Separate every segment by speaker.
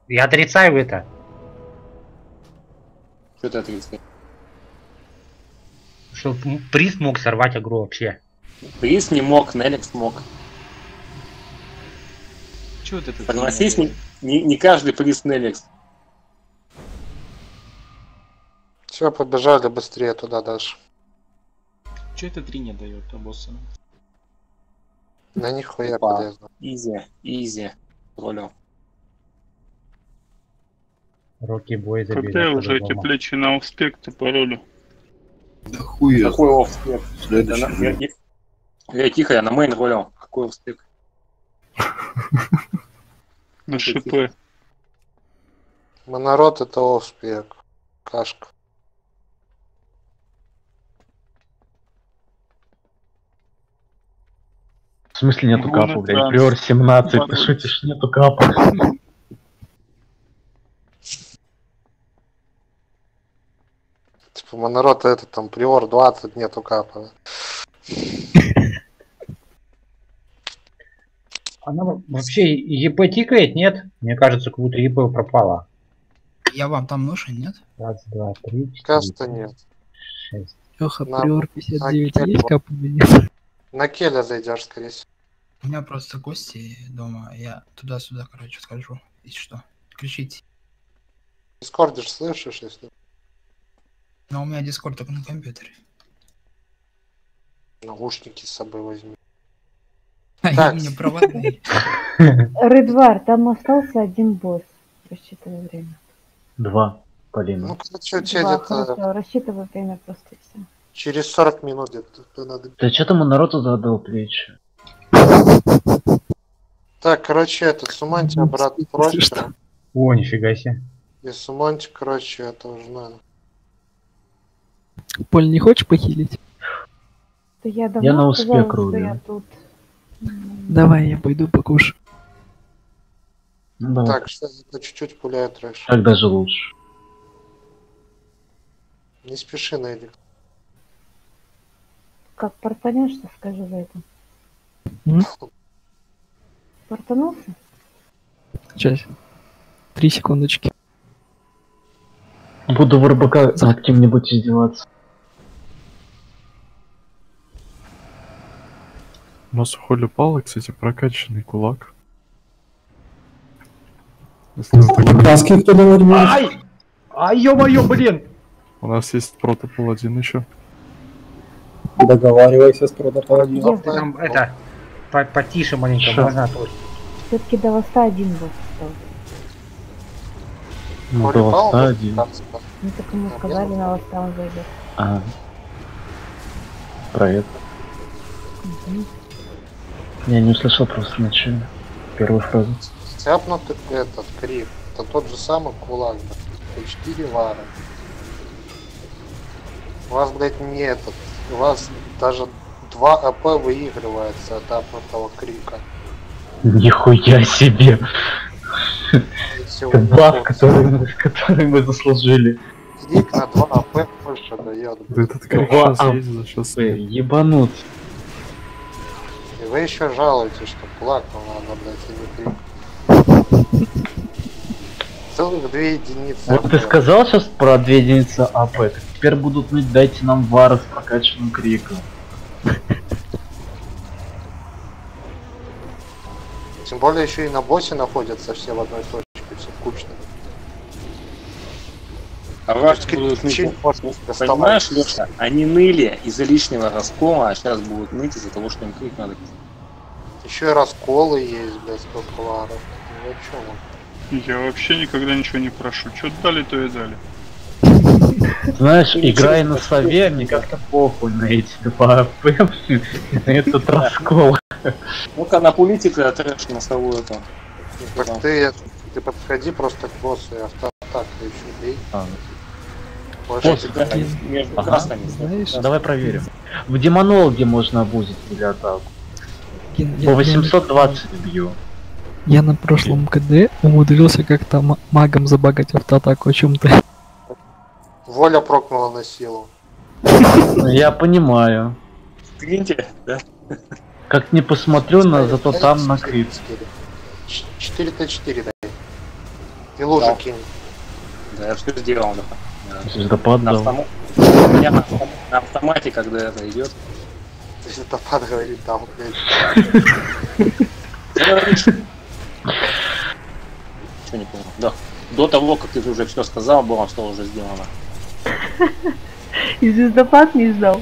Speaker 1: Я отрицаю это.
Speaker 2: Что ты отрицаешь?
Speaker 1: Что приз мог сорвать игру вообще.
Speaker 2: Приз не мог, Неликс мог.
Speaker 3: Чего вот это?
Speaker 2: Согласись, не каждый приз Неликс.
Speaker 4: Все, побежали быстрее туда дальше.
Speaker 3: Че это 3 не дает, а босса?
Speaker 4: На нихуя
Speaker 2: Опа.
Speaker 4: полезно.
Speaker 2: Изи. Троллю.
Speaker 1: Рокки бой забили.
Speaker 5: Когда уже эти плечи на успект паролю?
Speaker 6: Да хуя.
Speaker 2: Какой офспек?
Speaker 6: Следующий.
Speaker 2: Тихо, я на мейн ролил. Какой офспек?
Speaker 5: На ШП.
Speaker 4: Монород это офспек. Кашка.
Speaker 7: В смысле нету
Speaker 5: Гуна
Speaker 7: капа, блядь?
Speaker 5: транс.
Speaker 7: Приор 17, ты
Speaker 5: Пароль.
Speaker 7: шутишь, нету капа.
Speaker 4: Типа монород это там приор 20, нету капа.
Speaker 1: Она вообще ЕП тикает, нет? Мне кажется, как будто ЕП пропала.
Speaker 8: Я вам там нужен, нет?
Speaker 1: Раз, два, три, четыре,
Speaker 4: Кажется, нет.
Speaker 1: 6.
Speaker 8: Леха,
Speaker 4: На-
Speaker 8: приор 59
Speaker 4: на-
Speaker 8: есть кап или нет?
Speaker 4: На Келя зайдешь, скорее всего.
Speaker 8: У меня просто гости дома, я туда-сюда, короче, схожу. Если что, кричите.
Speaker 4: Дискордишь, слышишь, если
Speaker 8: Но у меня дискорд только на компьютере.
Speaker 4: наушники с собой возьми.
Speaker 8: А
Speaker 4: Так.
Speaker 8: у меня проводные.
Speaker 9: Редвар, там остался один босс. Рассчитывай время.
Speaker 7: 2, Полина.
Speaker 4: Ну, короче, тебе
Speaker 9: Два,
Speaker 4: где-то
Speaker 9: хорошо, рассчитывай время просто и все.
Speaker 4: через 40 минут где-то надо.
Speaker 7: Да что там народу задал плечи?
Speaker 4: Так, короче, этот Суманти обратно просит.
Speaker 1: О, нифига себе.
Speaker 4: И Суманти, короче, это уже надо.
Speaker 8: Поль, не хочешь похилить?
Speaker 9: Да я давно
Speaker 7: Я на
Speaker 9: сказала,
Speaker 7: успех
Speaker 9: что
Speaker 7: рулю.
Speaker 9: я тут.
Speaker 8: Давай, я пойду покушаю.
Speaker 7: Ну, давай.
Speaker 4: Так, что это чуть-чуть пуляет трэш.
Speaker 7: Так даже лучше.
Speaker 4: Не спеши, Нелик.
Speaker 9: Как портанешься, скажи за это.
Speaker 8: М?
Speaker 9: Портанулся?
Speaker 8: Сейчас. 3 секундочки.
Speaker 7: Буду в РБК над кем-нибудь издеваться.
Speaker 10: У нас у Холли Пала, кстати, прокачанный кулак. Если вы так-
Speaker 6: Таски кто говорит?
Speaker 7: Ай! Ай, ё-моё, блин!
Speaker 10: У нас есть протопаладин еще.
Speaker 6: Договаривайся с протопаладином.
Speaker 9: Где?
Speaker 1: Там это потише маленько,
Speaker 7: Шо?
Speaker 1: можно тоже.
Speaker 9: Все-таки до ласта один босс остался.
Speaker 7: Ну,
Speaker 4: Коли
Speaker 7: до
Speaker 4: Павлов,
Speaker 7: ласта один.
Speaker 4: так сказать.
Speaker 9: Ну так ему сказали, на ласта он зайдет.
Speaker 7: А. Про это.
Speaker 9: Мгм.
Speaker 7: Я не услышал просто начало. Первую фразу.
Speaker 4: Стяпнутый этот крик. Это тот же самый кулак, блядь. 4 вара. У вас, блядь, не этот. У вас даже 2 АП выигрывается от апнутого крика.
Speaker 7: Нихуя себе!
Speaker 4: И всего
Speaker 7: Это баф,
Speaker 4: такого.
Speaker 7: который мы заслужили.
Speaker 4: Крик на 2 АП больше дает.
Speaker 10: Да этот крик
Speaker 7: Ва-
Speaker 10: сейчас
Speaker 7: а,
Speaker 10: ездит, сейчас
Speaker 7: Эй, ебанут.
Speaker 4: И вы еще жалуетесь, что кулак вам надо, блядь, и не крик. Целых 2 единицы.
Speaker 7: Вот ты
Speaker 4: АП.
Speaker 7: сказал сейчас про 2 единицы АП, так теперь будут ныть, дайте нам вара с прокачанным криком.
Speaker 4: Тем более еще и на боссе находятся все в одной точке, все кучно.
Speaker 2: А ваши будут ныть.
Speaker 4: Чим можно
Speaker 2: Понимаешь,
Speaker 4: доставать?
Speaker 2: Леша, они ныли из-за лишнего раскола, а сейчас будут ныть из-за того, что им крик надо.
Speaker 4: Еще и расколы есть, блядь, сколько варов. Ну о чем он?
Speaker 5: Я вообще никогда ничего не прошу. Что дали, то и дали.
Speaker 7: Знаешь, играя на сове, мне как-то похуй на эти 2 АП, на этот раскол.
Speaker 2: Ну-ка, напулите ты трэш на сову эту.
Speaker 4: Так ты подходи просто к боссу и автоатак еще бей. Больше
Speaker 7: Босс,
Speaker 4: тебя-
Speaker 2: Между
Speaker 7: Ага.
Speaker 2: красными.
Speaker 8: Знаешь,
Speaker 7: Давай проверим. В демонологе можно обузить или атаку.
Speaker 8: Кин,
Speaker 7: По 820 бью.
Speaker 8: я на прошлом КД умудрился как-то магом забагать автоатаку о чем-то.
Speaker 4: Воля прокнула на силу.
Speaker 7: Я понимаю.
Speaker 2: Скриньте, да?
Speaker 7: Как не посмотрю, но зато там на крит.
Speaker 4: 4Т4 дай. И лужу
Speaker 2: Да.
Speaker 4: кинь.
Speaker 2: Да, я все сделал, да. Да.
Speaker 7: Звездопад
Speaker 2: На
Speaker 7: дал.
Speaker 2: У меня на автомате, когда это идет.
Speaker 4: Звездопад говорит, да, блядь.
Speaker 2: Что не понял? Да. До того, как ты уже все сказал, было что уже сделано.
Speaker 9: И звездопад не ждал.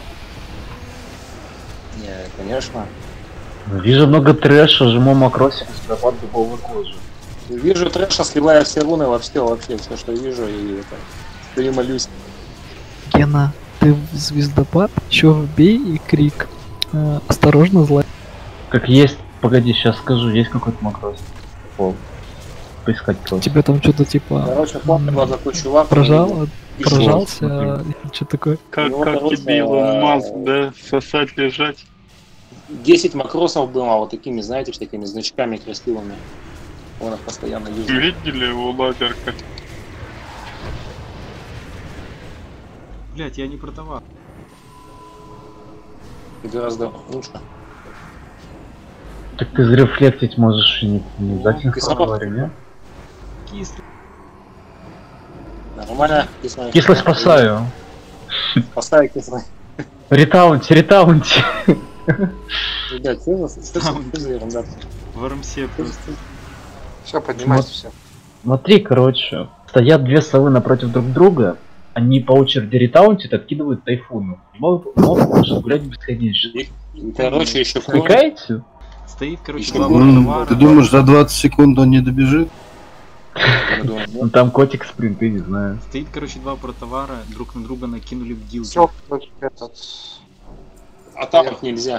Speaker 2: Не, конечно.
Speaker 7: Вижу много трэша, жму макросик, звездопад дубовой кожи.
Speaker 2: Вижу трэша, сливая все руны во все, вообще все, что вижу, и это. Стою, молюсь.
Speaker 8: Гена, ты в звездопад, еще вбей и крик. Осторожно, злая.
Speaker 7: Как есть, погоди, сейчас скажу, есть какой-то макрос. Пол. Поискать просто.
Speaker 8: Тебе там что-то типа
Speaker 2: Короче, помню, был такой чувак.
Speaker 8: прожал,
Speaker 2: и
Speaker 8: прожался, что такое?
Speaker 5: Как,
Speaker 2: Ну,
Speaker 5: как
Speaker 2: короче,
Speaker 5: тебе Илон Маск, да? Сосать, лежать.
Speaker 2: 10 макросов было вот такими, знаете, с такими значками красивыми. Он их постоянно юзал.
Speaker 5: Видели его лазерка?
Speaker 3: Блять, я не про товар.
Speaker 2: И гораздо лучше.
Speaker 7: Так ты зарефлектить можешь и не дать говорю, не?
Speaker 3: Кислый.
Speaker 2: Нормально, кисло.
Speaker 7: Кисло спасаю.
Speaker 2: Спасаю кисло.
Speaker 7: Ретаунти, ретаунти.
Speaker 2: Ребят, что за ерунда?
Speaker 3: В РМС просто.
Speaker 4: Все, поднимайся, все.
Speaker 7: Смотри, короче, стоят две совы напротив друг друга, они по очереди ретаунтят, откидывают тайфуну. Моб может гулять бесконечно.
Speaker 2: И, короче, еще
Speaker 7: Прикаете?
Speaker 3: Стоит, короче,
Speaker 6: Ну,
Speaker 3: два товара.
Speaker 6: ты думаешь, за 20 секунд он не добежит?
Speaker 7: Ну там котик спринт, я не знаю.
Speaker 3: Стоит, короче, два протовара, друг на друга накинули бдилки.
Speaker 4: Все, этот...
Speaker 2: А тапать нельзя.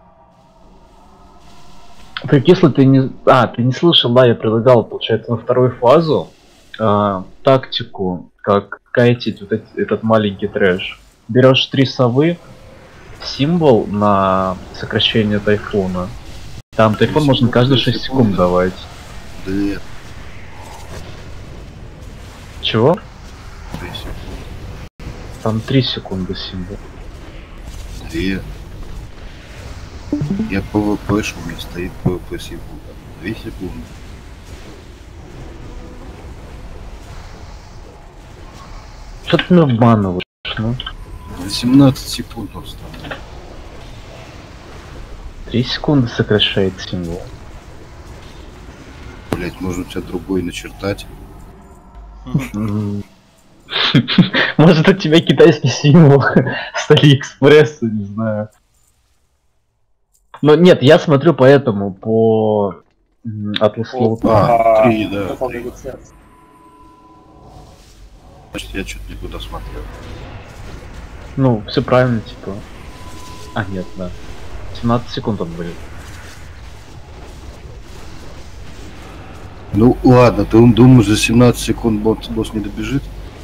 Speaker 7: Так если ты не... А, ты не слышал, да, я предлагал, получается, на вторую фазу тактику, как кайтить вот этот маленький трэш. Берешь 3 совы, символ на сокращение тайфуна. Там тайфун можно каждые 6 секунд давать.
Speaker 6: Да нет,
Speaker 7: Чего?
Speaker 6: 3 секунды.
Speaker 7: Там 3 секунды символ.
Speaker 6: 2. Я ПВП, у меня стоит ПВП секунда. 2 секунды.
Speaker 7: Что ты меня обманываешь, ну?
Speaker 6: 18 секунд он стал.
Speaker 7: 3 секунды сокращает символ.
Speaker 6: Блять, можно у тебя другой начертать.
Speaker 7: Может у тебя китайский символ с Алиэкспресса, не знаю. Но нет, я смотрю по этому, по Атласу.
Speaker 6: 3, да.
Speaker 2: Опа,
Speaker 6: 3.
Speaker 2: лицензия.
Speaker 6: Значит, я что-то никуда смотрел.
Speaker 7: Ну, все правильно, типа. А, нет, да. 17 секунд он будет.
Speaker 6: Ну ладно, ты думаешь, за 17 секунд босс не добежит?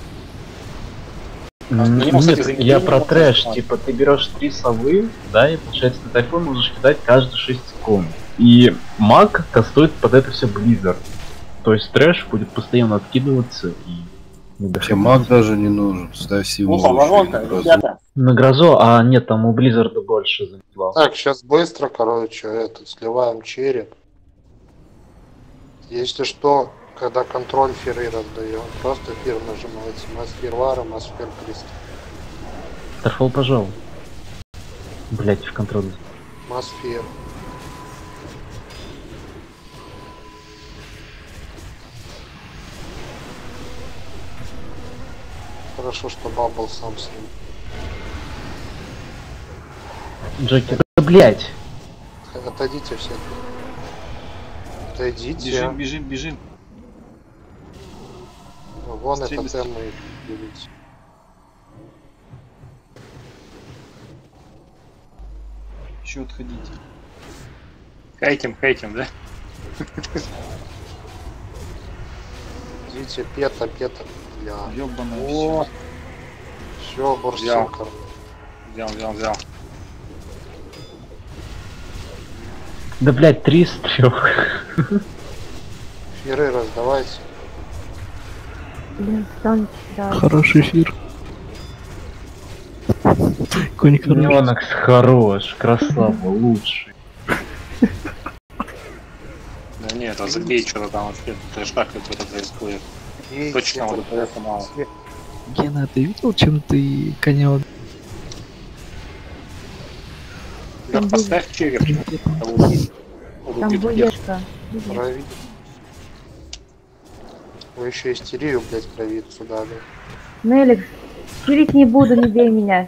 Speaker 2: мне, кстати,
Speaker 7: Нет,
Speaker 2: заметили,
Speaker 7: я про
Speaker 2: вот
Speaker 7: трэш,
Speaker 2: это.
Speaker 7: типа ты берешь 3 совы, да, и получается на тайфун можешь кидать каждые 6 секунд. И маг кастует под это все Blizzard. То есть трэш будет постоянно откидываться и не
Speaker 6: Тебе
Speaker 7: доходить.
Speaker 6: маг даже не нужен, ставь символ.
Speaker 2: Уха, воронка, ребята.
Speaker 7: На грозу, а нет, там у Blizzard больше заняло.
Speaker 4: Так, сейчас быстро, короче, этот, сливаем череп. Если что, когда контроль фиры раздаем, просто фир нажимаете. Масфир вара, масфир крест.
Speaker 7: Старфол, пожалуй. Блять, в контроль.
Speaker 4: Масфир. Хорошо, что Бабл сам с ним.
Speaker 7: Джокер, да блять!
Speaker 4: Отойдите все. Отойдите.
Speaker 3: Бежим, бежим, бежим.
Speaker 4: Вон
Speaker 3: Быстрее,
Speaker 4: это
Speaker 3: быстрее.
Speaker 4: тема их берите.
Speaker 3: Еще отходите.
Speaker 2: Хейтим, да?
Speaker 4: Идите, пета. Бля.
Speaker 3: Ёбаное
Speaker 2: О,
Speaker 3: все.
Speaker 4: Все, борсинка.
Speaker 2: взял.
Speaker 7: Да блять, 3 из 3.
Speaker 4: Фиры раздавайте.
Speaker 9: Блин, встаньте, да.
Speaker 8: Хороший эфир. Конь хороший.
Speaker 7: Неонакс хорош, красава, лучший.
Speaker 2: Да нет, а забей что-то там вообще. Трэш как это происходит.
Speaker 4: И
Speaker 2: Точно,
Speaker 4: всем
Speaker 2: вот это мало.
Speaker 8: Гена, ты видел, чем ты коня убил?
Speaker 2: Да
Speaker 9: Там
Speaker 2: поставь череп.
Speaker 8: Тримпетом?
Speaker 9: Там буешка.
Speaker 4: Прови. Вы еще истерию, блядь, провидцу дали.
Speaker 9: Неликс, чилить не буду, не бей меня.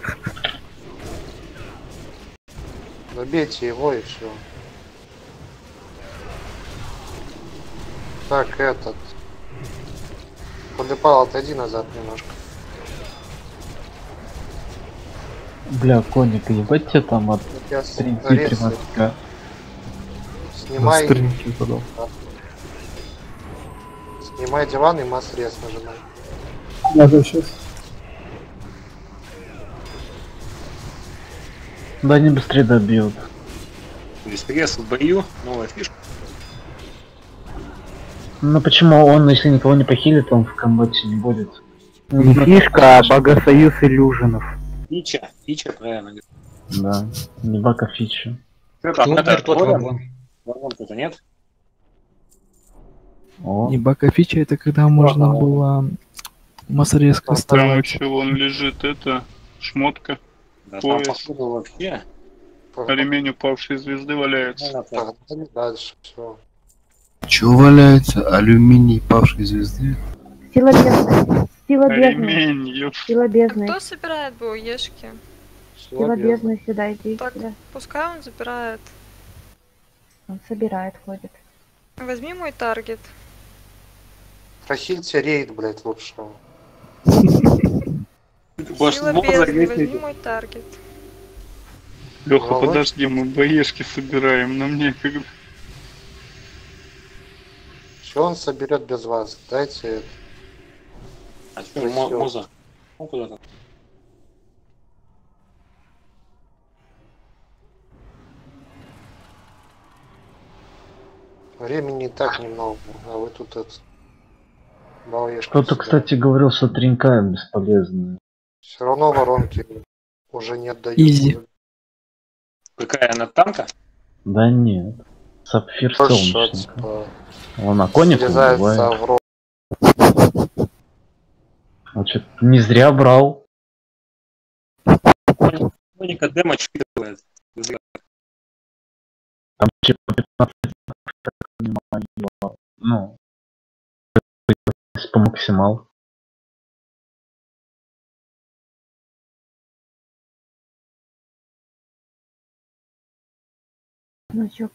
Speaker 4: Добейте его и все. Так, этот. Подыпал, отойди назад немножко.
Speaker 7: Бля, коник, ебать тебе там от
Speaker 4: Я
Speaker 7: стринки
Speaker 4: рез
Speaker 7: 13к.
Speaker 4: снимай.
Speaker 10: Стринки подал.
Speaker 4: Снимай диван и масс-рез нажимай.
Speaker 10: Надо сейчас.
Speaker 7: Да они быстрее добьют.
Speaker 2: Вестрес в бою, новая фишка.
Speaker 7: Ну почему он, если никого не похилит, он в комбате не будет?
Speaker 11: Не фишка, а богосоюз иллюженов.
Speaker 2: Фича, правильно.
Speaker 7: Да, не бака фича.
Speaker 2: Это,
Speaker 1: Кто умер, тот
Speaker 2: Ворон?
Speaker 1: вагон.
Speaker 2: Ворон-то нет?
Speaker 7: О,
Speaker 8: Не бака фича, это когда можно было массорезко
Speaker 5: Там
Speaker 8: ставить.
Speaker 5: еще вон лежит это, шмотка,
Speaker 2: Да там,
Speaker 5: пояс,
Speaker 2: походу, вообще.
Speaker 5: ремень упавшей звезды валяется.
Speaker 4: Погнали дальше, все.
Speaker 6: Чё валяется? Алюминий павшей звезды?
Speaker 9: Сила бездны. Сила бездны.
Speaker 5: Ремень, ёп.
Speaker 9: Сила бездны.
Speaker 12: Кто собирает БУЕшки?
Speaker 9: Сила бездны сюда иди.
Speaker 12: Так,
Speaker 9: Сюда.
Speaker 12: пускай он забирает.
Speaker 9: Он собирает, ходит.
Speaker 12: Возьми мой таргет.
Speaker 4: Прохильте рейд, блядь, лучше.
Speaker 12: Сила бездны, возьми мой таргет.
Speaker 5: Леха,
Speaker 4: Володь?
Speaker 5: подожди, мы боешки собираем, нам некогда.
Speaker 4: Все он соберет без вас. Дайте это.
Speaker 2: А что, Муза? Ну куда-то.
Speaker 4: Времени и так немного, а вы тут это. Балешка.
Speaker 7: кто-то, кстати, говорил, что тренька бесполезная.
Speaker 4: Все равно воронки уже не отдают.
Speaker 8: Изи.
Speaker 2: Какая она танка?
Speaker 7: Да нет. Сапфир
Speaker 4: Что,
Speaker 7: солнечника.
Speaker 4: типа,
Speaker 7: Он на коник
Speaker 4: слезается
Speaker 7: убивает.
Speaker 4: в рот.
Speaker 7: Он что-то не зря брал.
Speaker 2: Коника дэмэдж делает.
Speaker 7: Там типа 15, так понимаю, ну, по максимал.
Speaker 9: Значок.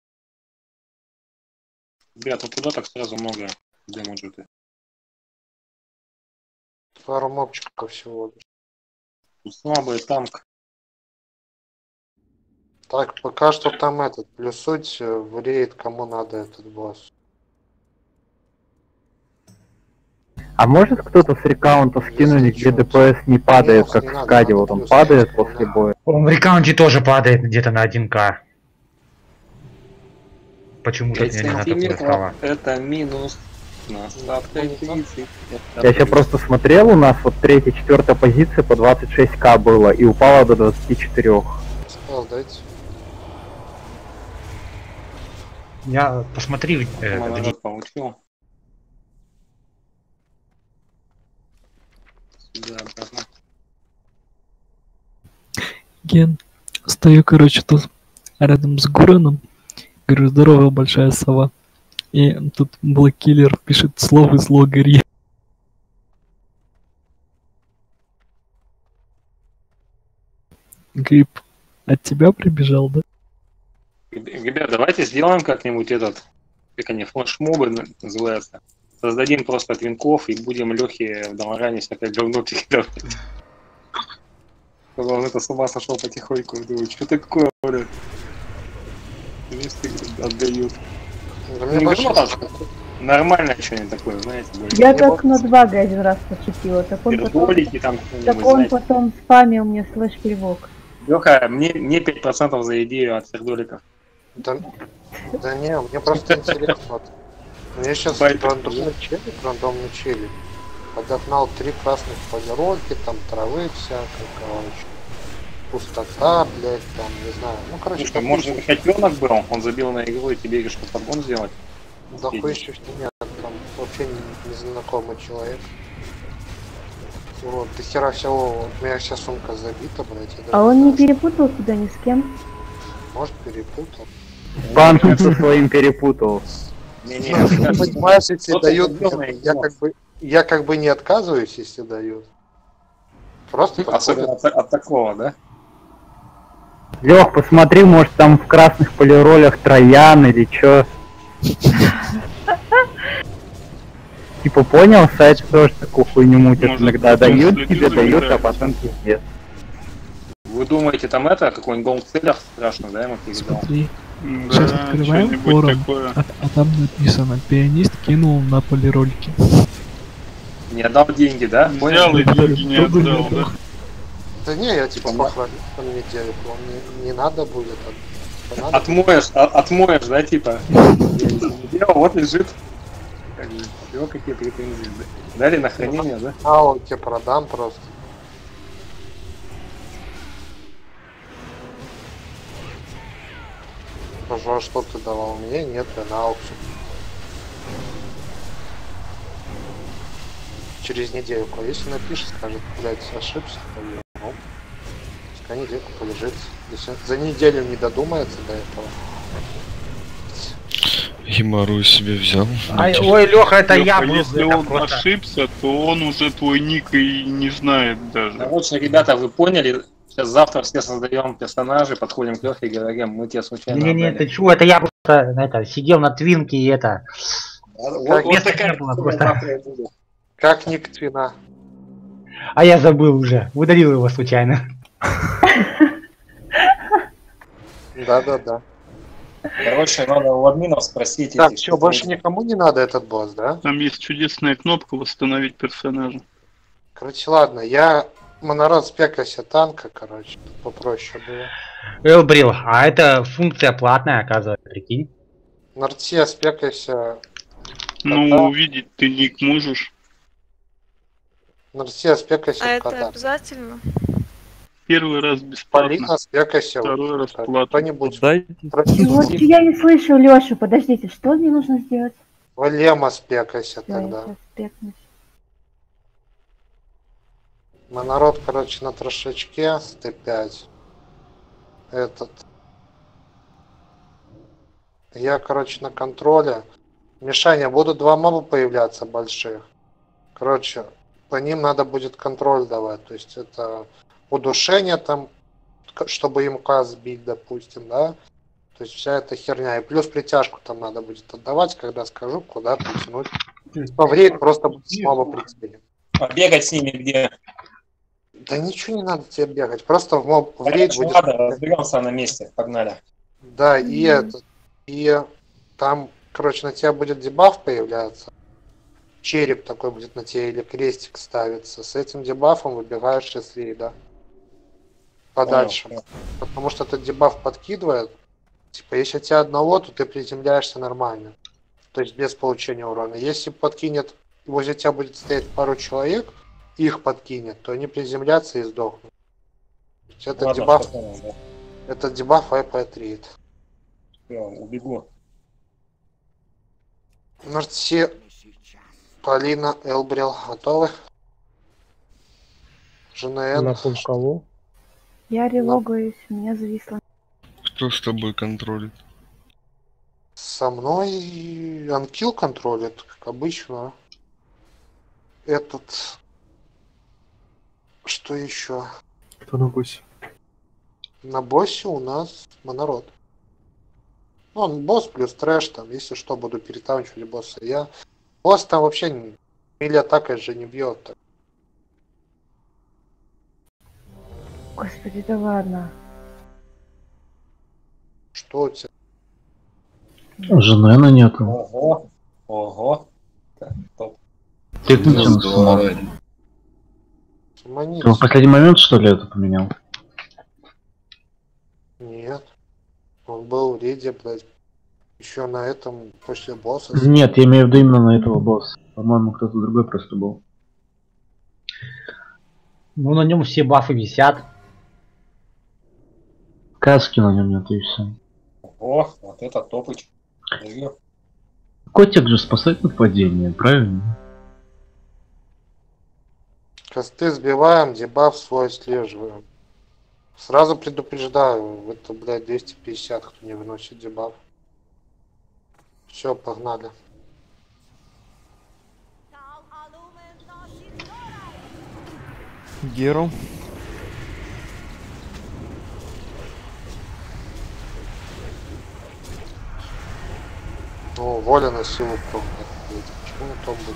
Speaker 2: Ребята, куда так сразу много дэмэджа-то?
Speaker 4: Пару мобчиков всего.
Speaker 2: Тут слабый танк.
Speaker 4: Так, пока что там этот, плюсуть в рейд, кому надо этот босс.
Speaker 11: А может кто-то с рекаунта скинуть, где ДПС не падает, как в скаде, вот он падает после боя?
Speaker 1: Он в рекаунте тоже падает где-то на 1К. Почему-то
Speaker 2: 5
Speaker 1: мне не надо
Speaker 2: сантиметров
Speaker 1: права.
Speaker 2: это минус. Насадка 30.
Speaker 11: Я сейчас просто смотрел, у нас вот 3-4 позиция по 26к было и упала до 24.
Speaker 4: Сказал, дайте.
Speaker 1: Я посмотри, где
Speaker 2: Монолит получил. Сюда обратно.
Speaker 8: Ген, стою, короче, тут рядом с Гураном. Говорю, здорово, большая сова. И тут Блэккиллер пишет слово из логари. Гриб от тебя прибежал, да?
Speaker 2: Ребят, давайте сделаем как-нибудь этот, как они, флешмобы называются. Создадим просто твинков и будем Лехе в Даларане всякое говно передавать. Он это с ума сошел потихоньку. Думаю, что такое, блядь? Листы отдают.
Speaker 4: Да
Speaker 2: Не
Speaker 4: мне больше
Speaker 2: говно там, нормальное что-нибудь такое, знаете.
Speaker 9: Я как на 2 один раз пошутила. Так он потом,
Speaker 2: Пердолики там
Speaker 9: так
Speaker 2: какие-нибудь,
Speaker 9: он
Speaker 2: знаете.
Speaker 9: потом спамил мне слэш-перевок.
Speaker 2: Леха, мне 5% за идею от пердоликов.
Speaker 4: Да не, мне просто интересно. Вот. Мне сейчас
Speaker 2: Байт.
Speaker 4: рандомный челик. Подогнал 3 красных полировки, там травы всякой, короче. Пустота, блядь, там, не знаю. Ну, короче,
Speaker 2: Слушай, может, это котенок был, он забил на игру и тебе говорит, что подгон сделать?
Speaker 4: да хуй еще что нет, там вообще незнакомый человек. Вот, до хера всего, вот, у меня вся сумка забита, блядь.
Speaker 9: А он не перепутал тебя ни с кем?
Speaker 4: Может, перепутал.
Speaker 11: Банком со своим перепутал.
Speaker 4: Понимаешь, если дают, я как бы не отказываюсь, если дают. Просто
Speaker 2: особенно от такого, да?
Speaker 11: Лех, посмотри, может там в красных полиролях Троян или чё. Типа понял, сайт тоже такую хуйню мутит, иногда дают тебе, дают, а потом пиздец.
Speaker 2: Вы думаете, там это, какой-нибудь голд-целлер страшно, да, ему передал?
Speaker 8: Смотри, сейчас открываем форум, а там написано, пианист кинул на полирольки.
Speaker 2: Не отдал деньги, да?
Speaker 5: Взял и деньги не отдал, да?
Speaker 4: Да не, я типа похвалил на неделю, не надо будет.
Speaker 2: Отмоешь, да, типа? Дело, вот лежит. Все, какие претензии. Дали на хранение, да?
Speaker 4: А, вот тебе продам просто. А что ты давал мне? Нет, я на аукцию. Через недельку. Если напишет, скажет, блядь, ошибся, то ну, пускай недельку полежит. Если за неделю не додумается до этого.
Speaker 13: Геморрой себе взял.
Speaker 1: Ой, Леха, это я был.
Speaker 5: Если он ошибся, то он уже твой ник и не знает даже.
Speaker 2: Короче, ребята, вы поняли? Сейчас завтра все создаем персонажи, подходим к Лехе и говорим, мы тебя случайно
Speaker 1: Не, ты чего, это я просто сидел на твинке и это...
Speaker 2: Вот такая
Speaker 1: была просто.
Speaker 4: Как ник твина?
Speaker 1: А я забыл уже, удалил его случайно.
Speaker 4: Да.
Speaker 2: Короче, надо у админов спросить.
Speaker 4: Так, все, больше никому не надо этот босс, да?
Speaker 5: Там есть чудесная кнопка восстановить персонажа.
Speaker 4: Короче, ладно, я монород спекался танка, короче, попроще было.
Speaker 1: Элбрил, а это функция платная, оказывается, прикинь.
Speaker 4: Нарте спекался.
Speaker 5: Ну, увидеть ты ник можешь.
Speaker 4: Нарте спекался.
Speaker 12: А это обязательно?
Speaker 5: Первый раз бесплатно.
Speaker 4: Полина спекался.
Speaker 5: Второй раз платно.
Speaker 4: Кто-нибудь.
Speaker 9: Вот я не слышу Лешу, подождите, что мне нужно сделать?
Speaker 4: Валема спекайся
Speaker 9: Да,
Speaker 4: тогда.
Speaker 9: я сейчас спекнусь.
Speaker 4: Монород, короче, на трошечке с Т5. Этот. Я, короче, на контроле. Мишаня, будут два моба появляться больших. Короче, по ним надо будет контроль давать. То есть это удушение там, чтобы им КАС сбить, допустим, да. То есть вся эта херня. И плюс притяжку там надо будет отдавать, когда скажу, куда притянуть. Повреет просто с моба прицелить.
Speaker 2: А бегать с ними где?
Speaker 4: Да ничего не надо тебе бегать, просто в моб в рейд будет.
Speaker 2: Ладно, разберемся на месте, погнали.
Speaker 4: Да, и это, и там, короче, на тебя будет дебаф появляться. Череп такой будет на тебя или крестик ставится. С этим дебафом выбегаешь из рейда. Подальше.
Speaker 2: Понял.
Speaker 4: Потому что этот дебаф подкидывает. Типа, если тебя одного, то ты приземляешься нормально. То есть без получения урона. Если подкинет, возле тебя будет стоять пару человек, их подкинет, то они приземлятся и сдохнут. Этот
Speaker 2: Ладно,
Speaker 4: дебаф,
Speaker 2: понял, да.
Speaker 4: этот дебаф вайпает рейд.
Speaker 2: Я убегу.
Speaker 4: Нарти, Полина, Элбрил, готовы? ЖНН.
Speaker 14: На кого?
Speaker 9: Я релогаюсь, у меня зависло.
Speaker 13: Кто с тобой контролит?
Speaker 4: Со мной анкил контролит, как обычно. Этот... Что еще?
Speaker 10: Кто на боссе?
Speaker 4: На боссе у нас монород. Ну, он босс плюс трэш, там, если что, буду перетаунчивать босса. Я... Босс там вообще или атакой же не бьет. Так.
Speaker 9: Господи, да ладно.
Speaker 4: Что у тебя?
Speaker 7: Женена нету.
Speaker 2: Ого. Ого. Так, топ.
Speaker 7: Ты включен сумму. Ты в последний момент, что ли, это поменял?
Speaker 4: Нет. Он был в рейде, блядь. Еще на этом, после босса.
Speaker 7: Нет, я имею в виду именно на этого босса. По-моему, кто-то другой просто был.
Speaker 1: Ну, на нем все бафы висят.
Speaker 7: Каски на нем нет, и все.
Speaker 2: О, вот это топыч.
Speaker 7: Котик же спасает нападение, правильно?
Speaker 4: Косты сбиваем, дебаф свой слеживаем. Сразу предупреждаю, это, блядь, 250, кто не выносит дебаф. Все, погнали.
Speaker 14: Геру.
Speaker 4: Ну, воля на силу пробует. Почему не то будет?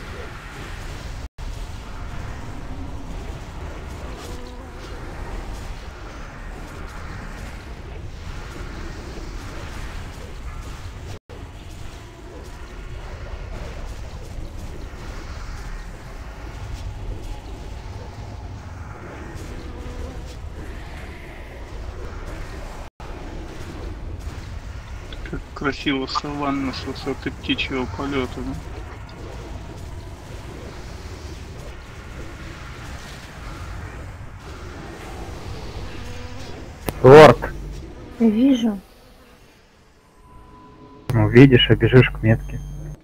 Speaker 5: Как красиво саванна с высоты птичьего полета, да?
Speaker 11: Лорд,
Speaker 9: Вижу.
Speaker 11: ну видишь, а бежишь к метке.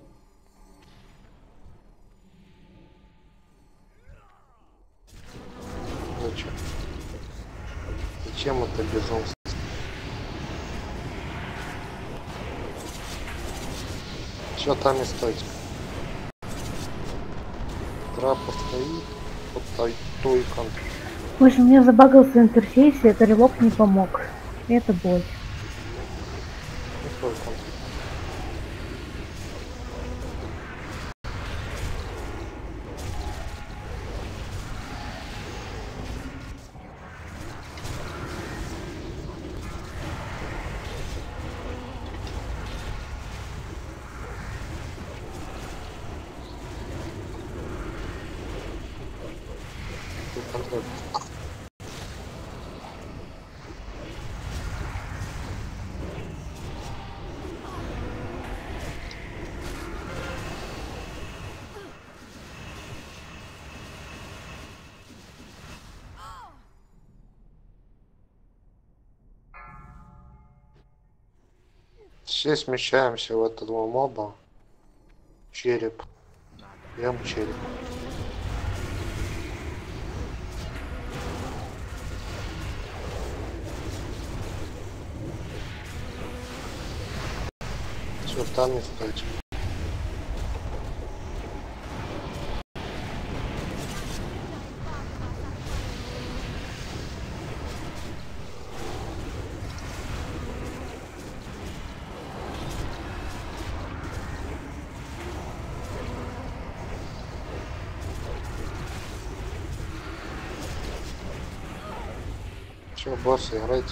Speaker 4: Зачем? Зачем это безумство? Все там и стойте. Трапа стоит, вот той контр.
Speaker 9: Боже, у меня забагался интерфейс, и это релок не помог. Это боль.
Speaker 4: Той контр. Той контроль. Все смещаемся в этого моба. Череп. Прям череп. Все там и стойте. Все, боссы, играйте.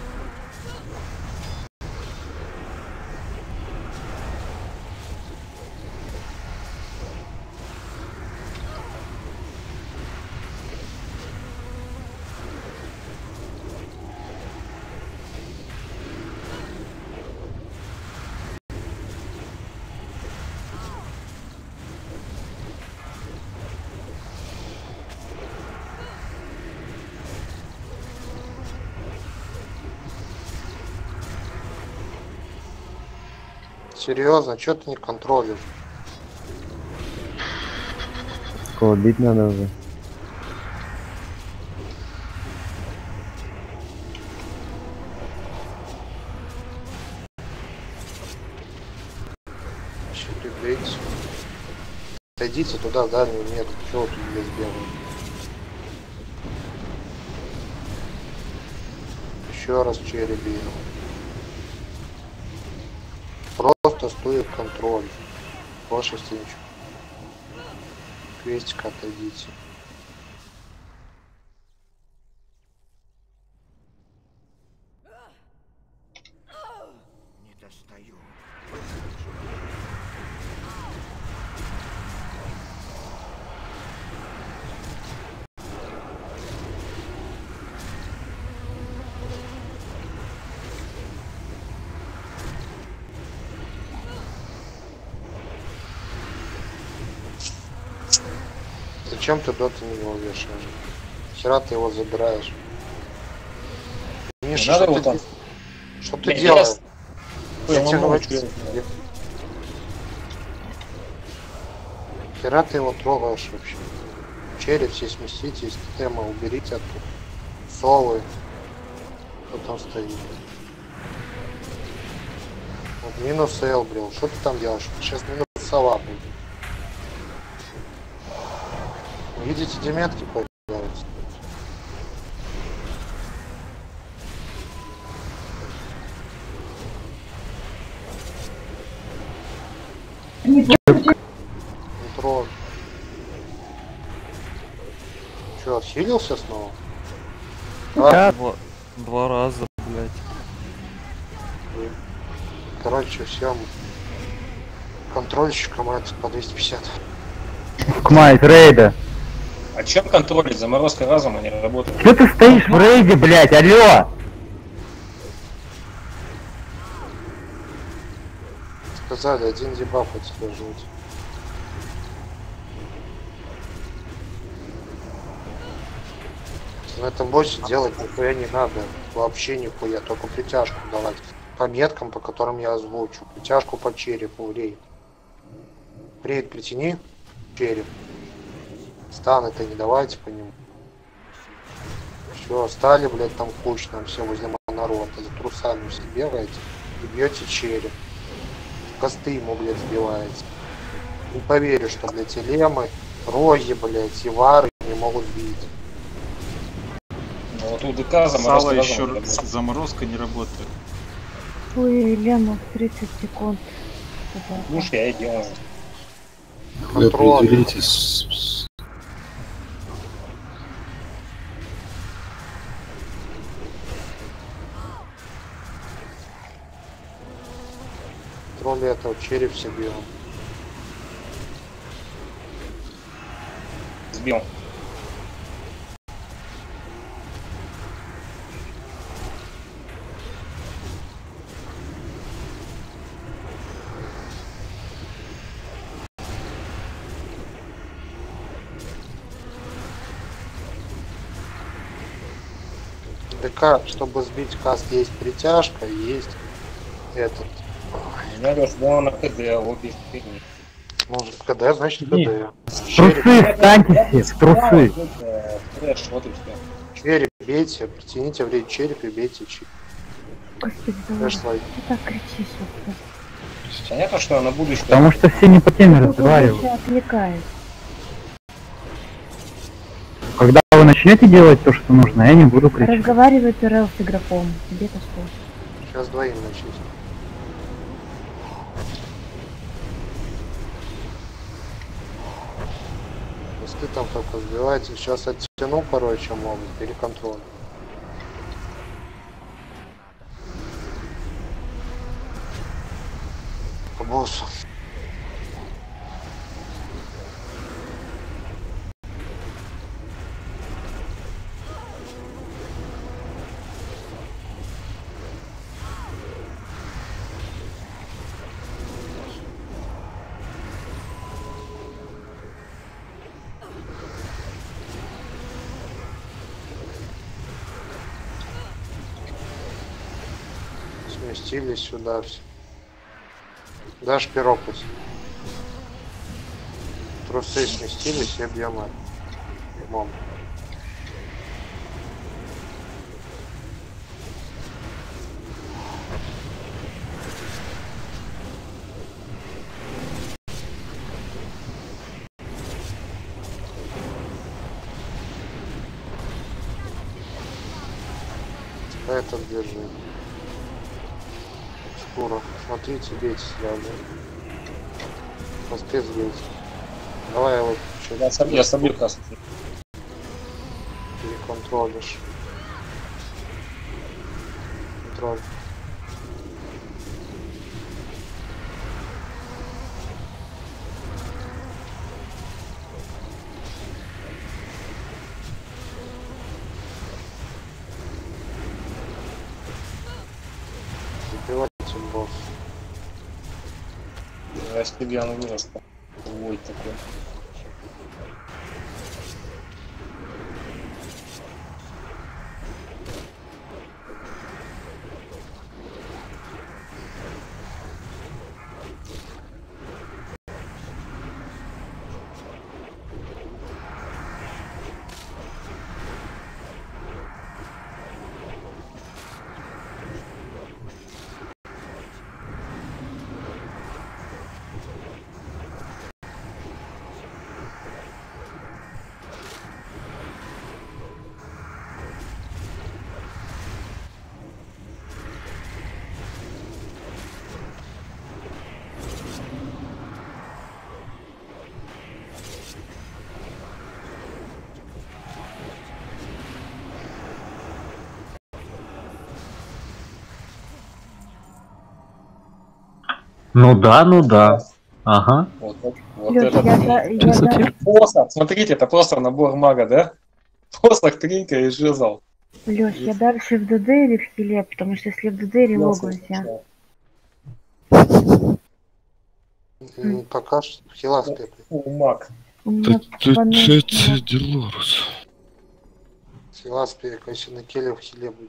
Speaker 4: Серьезно, что ты не контролишь?
Speaker 11: Кого бить надо уже?
Speaker 4: Черепейте. Идите туда, в дальнюю метку. Чего вы тут здесь бегаете? Еще раз черепею. Просто стоит контроль. Ваша встреча. Крестик отойдите.
Speaker 15: Не достаю.
Speaker 4: Зачем ты доты на него вешаешь? Вчера ты его забираешь. Миша, что ты делаешь? Я тебе говорю, Нахера ты его трогаешь вообще? Череп все сместитесь, тема уберите оттуда. Совы. Кто там стоит? Вот минус Л, блин. Что ты там делаешь? Сейчас минус сова будет. Видите, деметки появляются. Контроль. Че, отхилился снова?
Speaker 14: Два раза, блядь.
Speaker 4: Короче, всем контрольщикам это по 250.
Speaker 11: Кмайт, рейда.
Speaker 2: А чем контролить? Заморозка разума не работает.
Speaker 11: Че ты стоишь в рейде, блядь, алло?
Speaker 4: Сказали, один дебаф отслеживать. На этом боссе делать нихуя не надо. Вообще нихуя, только притяжку давать. По меткам, по которым я озвучу. Притяжку по черепу в рейд. Рейд притяни, череп. Станы-то не давайте по нему. Все, стали, блядь, там кучно, все возле монорота. За трусами все бегаете и бьете череп. Косты ему, блядь, сбиваете. Не поверю, что, блядь, элемы, роги, блядь, и вары не могут бить.
Speaker 2: Ну вот у ДК
Speaker 3: Сало
Speaker 2: заморозка
Speaker 3: еще
Speaker 2: разума.
Speaker 3: заморозка не работает.
Speaker 9: Ой, Лена, 30 секунд.
Speaker 2: Ну что я и делаю.
Speaker 6: Вы определитесь
Speaker 4: Кроме этого, череп все бьем.
Speaker 2: Сбил.
Speaker 4: ДК, чтобы сбить каст, есть притяжка, есть этот.
Speaker 2: Надо, чтобы он на КД, обе фигни.
Speaker 4: Может, КД, значит КД.
Speaker 11: Трусы, встаньте все, в трусы.
Speaker 2: Трэш, вот и все.
Speaker 4: Череп бейте, притяните в рейд череп и бейте череп.
Speaker 9: Господи, да
Speaker 4: Трэш
Speaker 9: ладно.
Speaker 4: лайк.
Speaker 9: Ты так кричишь вообще.
Speaker 2: Понятно, что на будущее...
Speaker 11: Потому что все не по теме
Speaker 9: Ты
Speaker 11: разговаривают.
Speaker 9: вообще отвлекаешь.
Speaker 11: Когда вы начнете делать то, что нужно, я не буду кричать.
Speaker 9: Разговаривай РЛ с игроком. Тебе-то что?
Speaker 4: Сейчас двоим начнем. Если там только сбиваете, сейчас оттяну, короче, могут, переконтроль. По боссу. Сместились сюда все. Дашь пирог пусть. Трусы сместились и объемы. Мом. Этот держи. Шкура. Смотрите, бейте сразу. Посты сбейте. Давай я вот
Speaker 2: Я собью каст.
Speaker 4: переконтролишь. Контроль. Забивайте босс.
Speaker 2: Растебьян вырос. Вой такой.
Speaker 7: Ну да. Ага.
Speaker 2: Вот
Speaker 9: Лёш,
Speaker 2: это. Посох, смотрите, это просто набор мага, да? Посох, тринка и жезл.
Speaker 9: Лёш, я дальше в ДД или в хиле, потому что если в ДД релогуюсь.
Speaker 4: Пока что хила спекает.
Speaker 2: Маг.
Speaker 13: Делорус.
Speaker 4: Хила спекает, если на келе в хиле будет.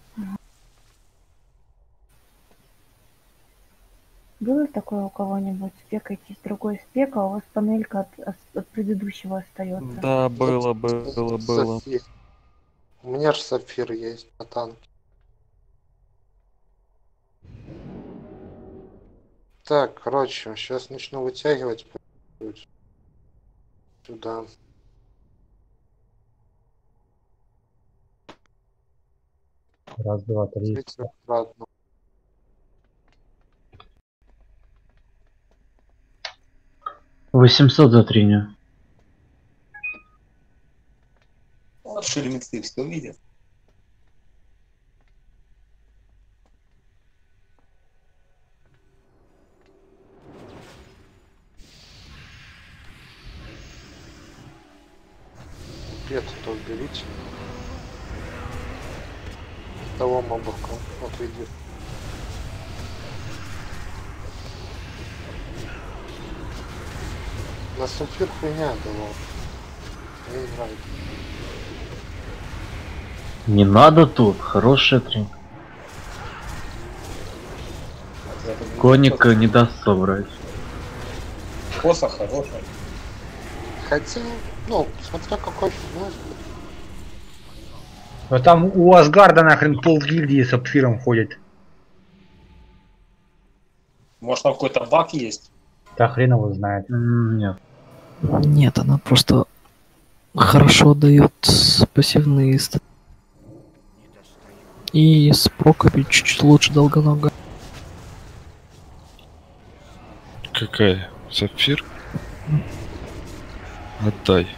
Speaker 9: Было такое у кого-нибудь? Спекаетесь другой спек, а у вас панелька от предыдущего остается.
Speaker 10: Да, было.
Speaker 4: Сапфир. У меня же сапфир есть на танке. Так, короче, сейчас начну вытягивать сюда.
Speaker 1: Раз, два, три.
Speaker 4: Обратно.
Speaker 7: $800 за треню.
Speaker 2: Вот шеремиксы все видят.
Speaker 4: Это уберите. Того мобовка отведи. На сапфир хуйня была. Мне не нравится.
Speaker 7: Не надо тут, хорошая тренька. Коника не даст собрать.
Speaker 2: Посох хороший.
Speaker 4: Хотя, ну, смотря какой фигня.
Speaker 1: Но там у Асгарда нахрен полгильдии с сапфиром ходит.
Speaker 2: Может там какой-то баг есть?
Speaker 1: Да хрен его знает.
Speaker 7: Нет.
Speaker 8: Нет, она просто хорошо дает пассивные статы. И с проками чуть-чуть лучше долгонога.
Speaker 13: Какая? Сапфир? Отдай.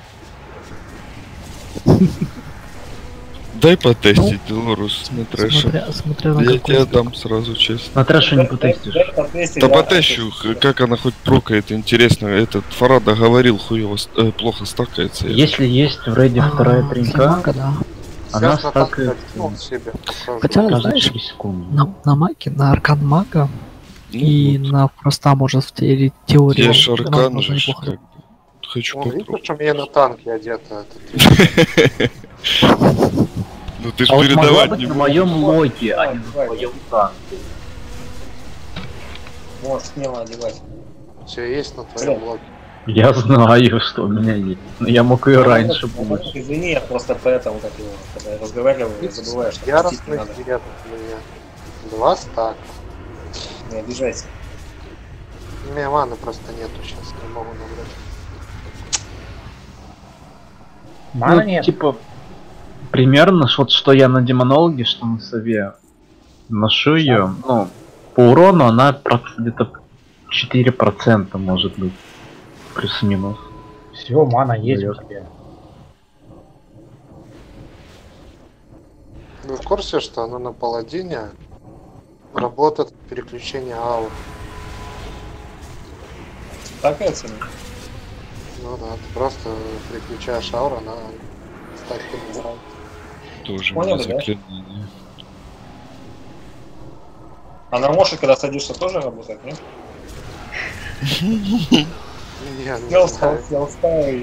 Speaker 13: Дай потестить, Делорус, на трэше.
Speaker 8: Смотря на
Speaker 13: Я
Speaker 8: какой
Speaker 13: тебе дам сразу, честно.
Speaker 7: На трэше не потестишь.
Speaker 13: Да потещу, как она хоть прокает, интересно. Этот Фарада говорил, хуево, плохо стакается.
Speaker 7: Если есть в рейде вторая тренька, она стакает
Speaker 8: Хотя, знаешь, на маке, на аркан мага и на проста может в теории.
Speaker 13: Я ж аркан же, хочу
Speaker 4: попробовать.
Speaker 13: попробовать.
Speaker 4: Причем я на танке одета.
Speaker 13: Ну ты ж
Speaker 7: а вот могла
Speaker 13: передавать
Speaker 7: быть
Speaker 13: не
Speaker 7: на
Speaker 13: будешь.
Speaker 7: моем логе, а не на твоем танке.
Speaker 2: Можешь смело одевать.
Speaker 4: Все есть на твоем логе.
Speaker 7: Я знаю, что у меня есть. Но я мог ее раньше получить.
Speaker 2: Извини, я просто поэтому так его, когда я разговариваю, я забываю, что
Speaker 4: Яростный
Speaker 2: надо.
Speaker 4: свет у меня. 2 стака.
Speaker 2: Не обижайся.
Speaker 4: У меня маны просто нету сейчас, не могу набрать.
Speaker 1: Мана
Speaker 7: Ну,
Speaker 1: нет.
Speaker 7: типа, примерно, вот что я на демонологе, что на сове ношу ее, ну, по урону она где-то 4% может быть. Плюс-минус.
Speaker 1: Всего мана есть у тебя.
Speaker 4: Вы в курсе, что она на паладине работает переключение аур?
Speaker 2: Такая цена.
Speaker 4: Ну да, ты просто переключаешь ауру на статки.
Speaker 13: Тоже
Speaker 2: Поняли,
Speaker 13: мне
Speaker 2: да?
Speaker 13: заклинание.
Speaker 2: А на Моше, когда садишься, тоже работает, нет? Я устал и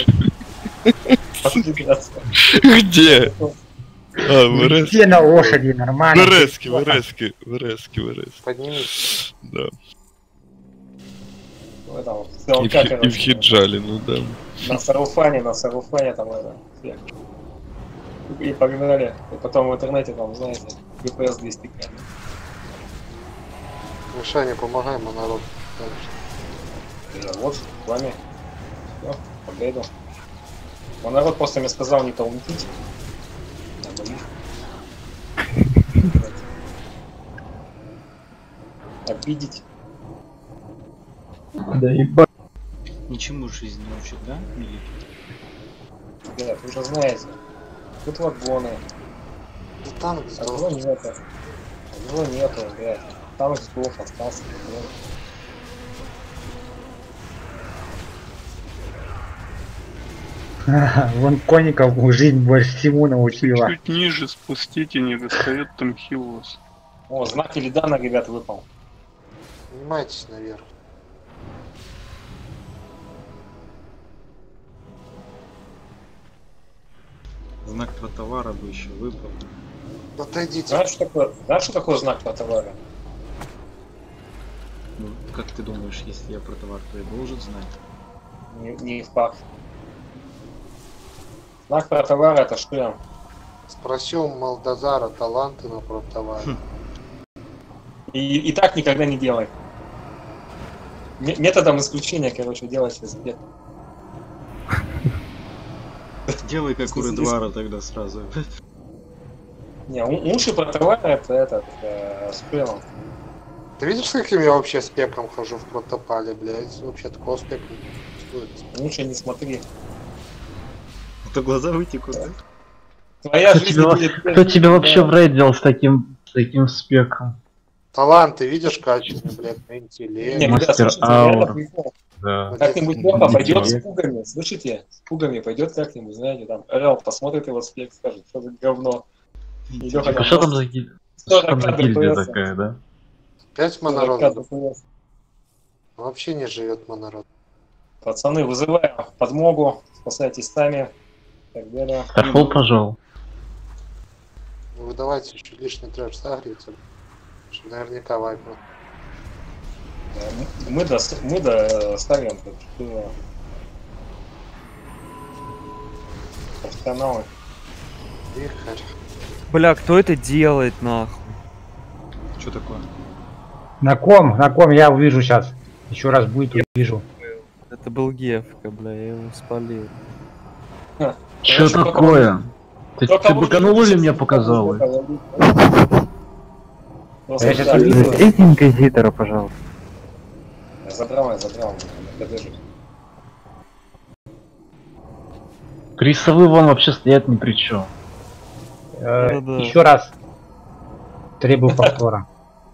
Speaker 2: как
Speaker 13: Где? А, в
Speaker 1: Где на лошади, нормально.
Speaker 13: В РСке.
Speaker 4: Поднимись.
Speaker 13: Да.
Speaker 2: И
Speaker 13: в хиджале, ну да.
Speaker 2: На саруфане там это. И погнали. И потом в интернете там, знаете, ДПС 200к.
Speaker 4: Мишаня, помогай, монород.
Speaker 2: Я вот, с вами. Все, победу. Монород просто мне сказал не таунтить. Надо их. Обидеть.
Speaker 7: Да ебать.
Speaker 3: Ничему жизнь не учит, да, Милик?
Speaker 2: Ребят, вы же знаете. Тут вагоны.
Speaker 4: Да танк
Speaker 2: Одного нету, блядь. Танк сдох, остался.
Speaker 1: Вон Конников жизнь больше всему научила.
Speaker 5: Чуть ниже спустите, не достает там хил у вас.
Speaker 2: О, знак Илидана, ребят, выпал.
Speaker 4: Поднимайтесь наверх.
Speaker 3: Знак про товара бы еще выпал.
Speaker 4: Отойдите.
Speaker 2: Знаешь, что такое знак про товара?
Speaker 3: Ну, как ты думаешь, если я про товар, то я должен знать?
Speaker 2: Не факт. Знак про товар это что?
Speaker 4: Спроси у Малдазара таланты на протоваре.
Speaker 2: И так никогда не делай. Методом исключения, короче, делайте сбег.
Speaker 3: Делай как у Редвара тогда сразу.
Speaker 2: Не, лучше про товар это этот спрелом.
Speaker 4: Ты видишь, с каким я вообще спеком хожу в протопале, блядь? Вообще такого спека не существует.
Speaker 2: Лучше не смотри.
Speaker 3: А то глаза вытекут, да?
Speaker 2: Твоя жизнь будет...
Speaker 7: Кто тебя вообще в рейд делал с таким спеком?
Speaker 4: Таланты, видишь, качественные, блядь, на интеллект.
Speaker 2: Не, ребят,
Speaker 7: Мастер
Speaker 2: слушайте, реально
Speaker 7: аур.
Speaker 2: прикол.
Speaker 7: Да.
Speaker 2: Как-нибудь Лёха пойдет с
Speaker 7: Интеллект.
Speaker 2: пугами, слышите? С пугами пойдет как-нибудь, знаете, там, Эл посмотрит его спек, скажет, что за говно. И Лёха
Speaker 7: Типа, что там за гильдия? Что там за гильдия такая, да?
Speaker 4: 5 монородов. Вообще не живет монород.
Speaker 2: Пацаны, вызываем подмогу, спасайтесь сами. Так далее.
Speaker 7: Старфол пожал.
Speaker 4: Вы давайте еще лишний трэш сагрите. Наверняка вайпнут.
Speaker 2: Мы доставим тут профессионалы.
Speaker 4: Игорь.
Speaker 14: Бля, кто это делает, нахуй?
Speaker 3: Что такое?
Speaker 1: На ком я увижу сейчас. Еще раз будет, увижу.
Speaker 14: Это был Гефка, бля, я его спалил.
Speaker 7: Что такое? Ты быканул или мне показал?
Speaker 11: Эти инквизитора, пожалуйста.
Speaker 2: Забрал.
Speaker 7: Крисовы вон вообще стоят ни при чем.
Speaker 1: Еще раз. Требую повтора.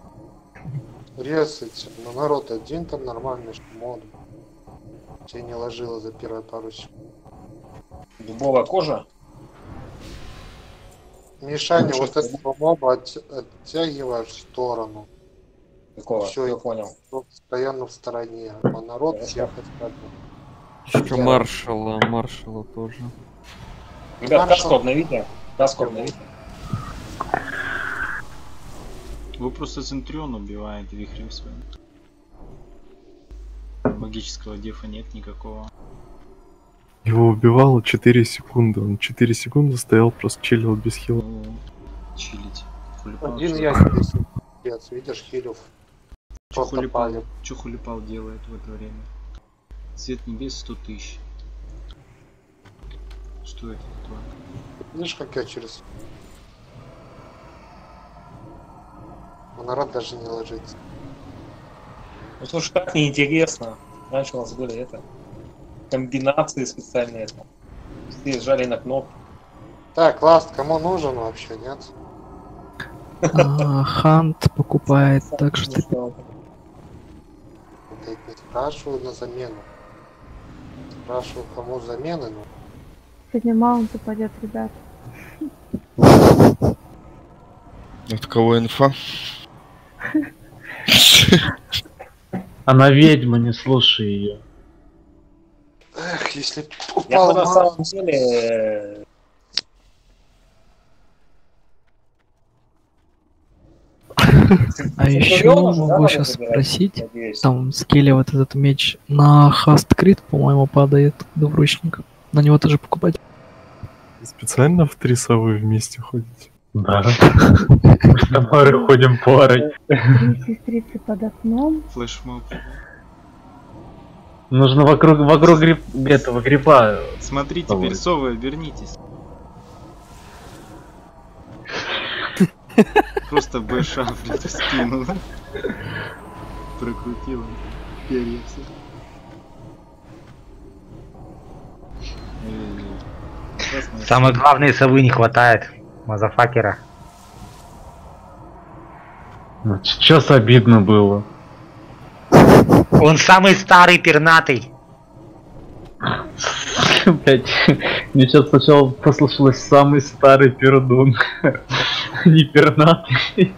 Speaker 4: Резать. Но народ один там нормальный мод. Тебе не ложило за первые пару секунд.
Speaker 2: Дубовая кожа?
Speaker 4: Мишаня, вот этого моба оттягиваешь в сторону.
Speaker 2: Какого?
Speaker 4: Все,
Speaker 2: я понял.
Speaker 4: Постоянно в стороне. А народ всех остальных.
Speaker 14: Еще маршала тоже.
Speaker 2: Ребят, каску обновите.
Speaker 3: Вы просто Центурион убивает вихрем своим. Магического дефа нет никакого.
Speaker 10: Его убивало 4 секунды. Он 4 секунды стоял, просто чилил без хила.
Speaker 3: Ну, чилить.
Speaker 4: Один я здесь, видишь, хилев.
Speaker 3: Чё хулипал делает в это время? Цвет небес 100 тысяч. Что это такое?
Speaker 4: Видишь, как я через... Народ даже не ложится.
Speaker 2: Ну слушай, так неинтересно. Раньше у нас были это комбинации специальные. Все жали на кнопку.
Speaker 4: Так, ласт, кому нужен вообще, нет?
Speaker 8: Хант покупает, так что ты...
Speaker 4: Я не спрашиваю на замену. Спрашиваю, кому замены, ну.
Speaker 9: Сегодня маунт упадет, ребят.
Speaker 13: От кого инфа?
Speaker 7: Она ведьма, не слушай ее.
Speaker 4: Эх, если
Speaker 2: Я
Speaker 4: упал
Speaker 2: бы на самом
Speaker 4: маунт...
Speaker 2: деле...
Speaker 8: А еще могу сейчас спросить, там в скилле вот этот меч на хаст крит, по-моему, падает двуручник. На него тоже покупать.
Speaker 10: Специально в 3 совы вместе ходите?
Speaker 7: Да. Мы с Тамарой ходим парой.
Speaker 9: Сестрицы под окном.
Speaker 3: Флешмоб.
Speaker 7: Нужно вокруг этого гриба.
Speaker 3: Смотрите, теперь совы, вернитесь. Просто бэша, блядь, в спину. Прокрутила. Перья все.
Speaker 1: Самой главной совы не хватает. Мазафакера.
Speaker 7: Ну, сейчас обидно было.
Speaker 1: Он самый старый пернатый.
Speaker 7: Блять, мне сейчас сначала послышалось самый старый пердун. Не пернатый.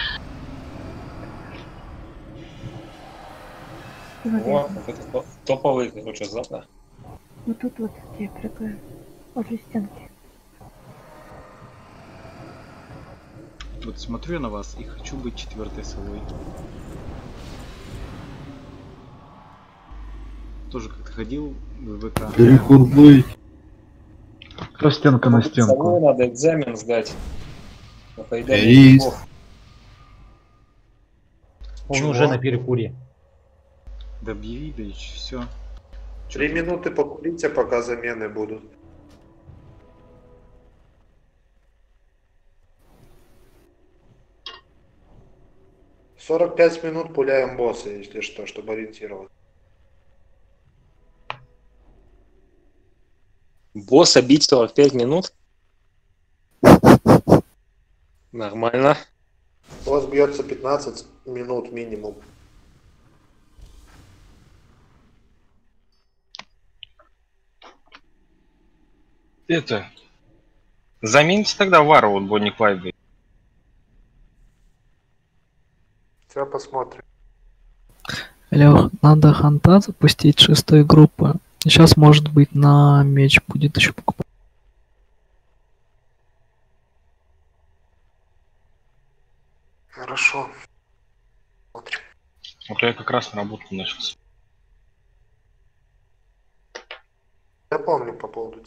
Speaker 2: Вот, это топовый, короче, завтра.
Speaker 9: Вот тут вот я прыгаю. Возле стенки.
Speaker 3: Вот смотрю я на вас и хочу быть четвертой совой. Тоже как-то ходил в ВК.
Speaker 10: Перекурбый.
Speaker 7: Кто стенка на
Speaker 2: Совой
Speaker 7: стенку?
Speaker 2: надо экзамен сдать. На поедание
Speaker 10: Есть.
Speaker 2: грибов.
Speaker 1: Он
Speaker 4: Чего?
Speaker 1: уже на перекуре.
Speaker 3: Да объяви, да и все.
Speaker 4: 3 минуты покурите, пока замены будут. — 45 минут пуляем босса, если что, чтобы ориентироваться.
Speaker 2: Босса бить 45 минут? Нормально.
Speaker 4: Босс бьется 15 минут минимум.
Speaker 15: Это... Замените тогда Вару, вот Бонни Клайд.
Speaker 4: Сейчас посмотрим.
Speaker 8: Лех, надо ханта запустить 6-й группы. Сейчас, может быть, на меч будет еще покупать.
Speaker 4: Хорошо. Смотрим.
Speaker 15: Вот я как раз на работу начался.
Speaker 4: Я помню по поводу.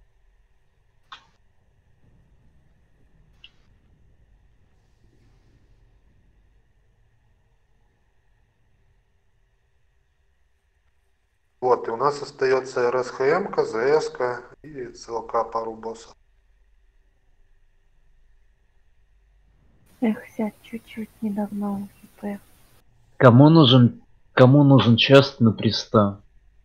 Speaker 4: Вот, и у нас остается РСХМ, ЗС и ЦЛК пару боссов.
Speaker 9: Эх, сядь, чуть-чуть не догнал. ХП.
Speaker 7: Кому нужен чест на приста?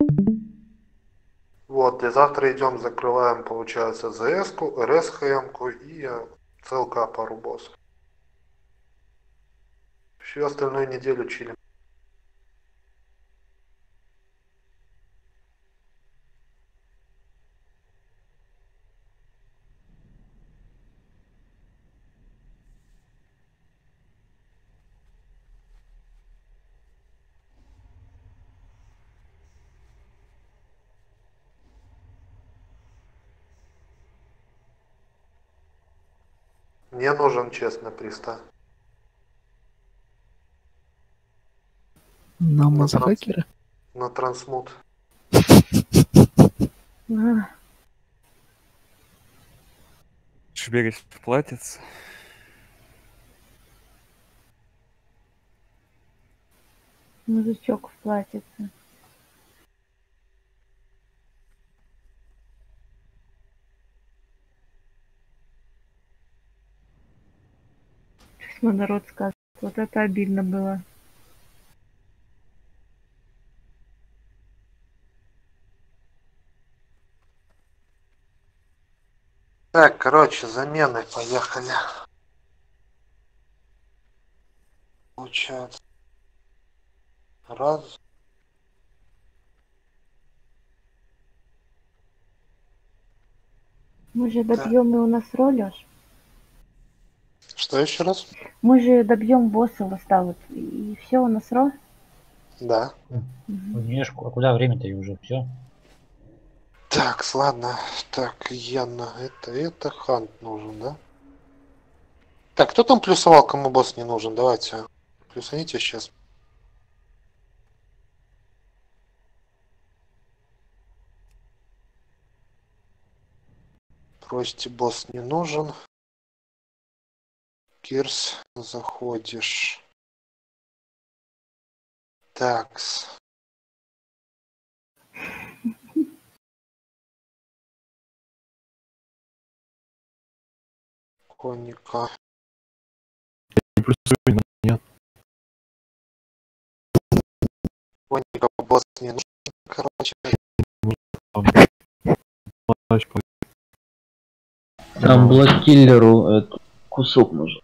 Speaker 4: Вот, и завтра идем, закрываем, получается, ЗС-ку, РСХМ-ку и ЦЛК пару боссов. Всю остальную неделю чилим. Мне нужен, честно, приста.
Speaker 8: На мазахакера?
Speaker 4: На трансмут.
Speaker 14: Шберис платится.
Speaker 9: Мужичок вплатится. Что народ скажет. Вот это обидно было.
Speaker 4: Так, короче, замены, поехали. Получается. Раз.
Speaker 9: Мы же добьем и у нас ролешь.
Speaker 4: Что еще раз?
Speaker 9: Мы же добьем босса вот и все у нас ро.
Speaker 4: Да.
Speaker 1: Внешку. А куда время-то и уже все?
Speaker 4: Так, ладно. Так, Яна, это Хант нужен, да? Так, кто там плюсовал, кому босс не нужен? Давайте. Плюсаните сейчас. Просите, босс не нужен. Кирс, заходишь. Такс. Конника.
Speaker 10: Нет.
Speaker 4: Конника босс не нужен, короче.
Speaker 7: Там блоккиллеру этот кусок нужен.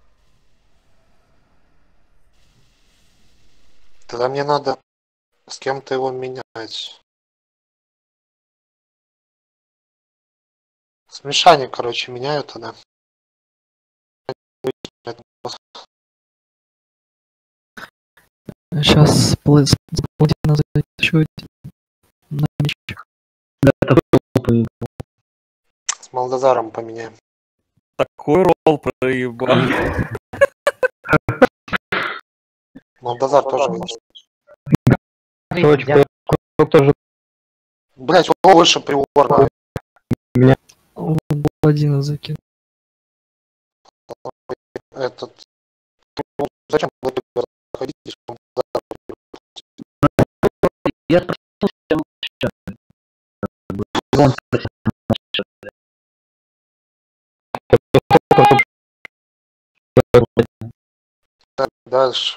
Speaker 4: Тогда мне надо с кем-то его менять. Смешание, короче, меняю тогда.
Speaker 8: Сейчас Паладина зайдет еще один на мечах.
Speaker 4: С Малдазаром поменяем.
Speaker 14: Такой ролл проебал.
Speaker 4: Малдазар тоже выйдет.
Speaker 11: Тоже.
Speaker 4: Блять, он выше приорно.
Speaker 8: Паладина закинул.
Speaker 4: Этот... Зачем вы заходите, если
Speaker 7: Я спросил, он
Speaker 4: так, дальше.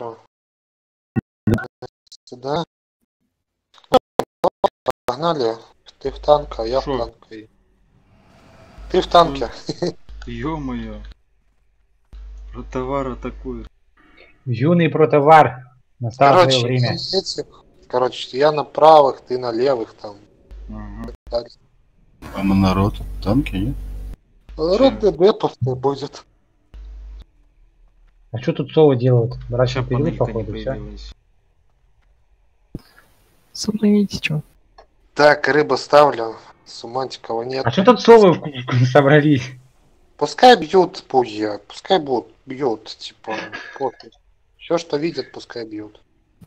Speaker 4: Сюда. Погнали. Ты в танке, а я в танке. Ты в танке.
Speaker 3: Ё-моё. Протовар атакует.
Speaker 1: Юный протовар. Настало время.
Speaker 4: Короче, я на правых, ты на левых там.
Speaker 6: А мы народ танки, нет?
Speaker 4: Народ ДД будет.
Speaker 1: А что тут совы делают? Брачный период, походу, все.
Speaker 8: Смотрите, что.
Speaker 4: Так, рыбу ставлю. Сумантикова нет.
Speaker 1: А что тут совы собрались?
Speaker 4: Пускай бьют пуя. Пускай будут бьют, типа. Все, что видят, пускай бьют.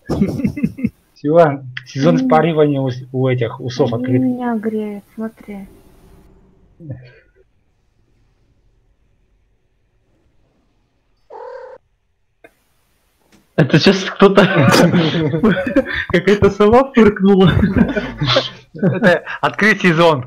Speaker 1: Все, сезон спаривания у этих усов открыт.
Speaker 9: Меня греет, смотри.
Speaker 7: Это сейчас кто-то... Какая-то сова фыркнула.
Speaker 1: Это открыть сезон.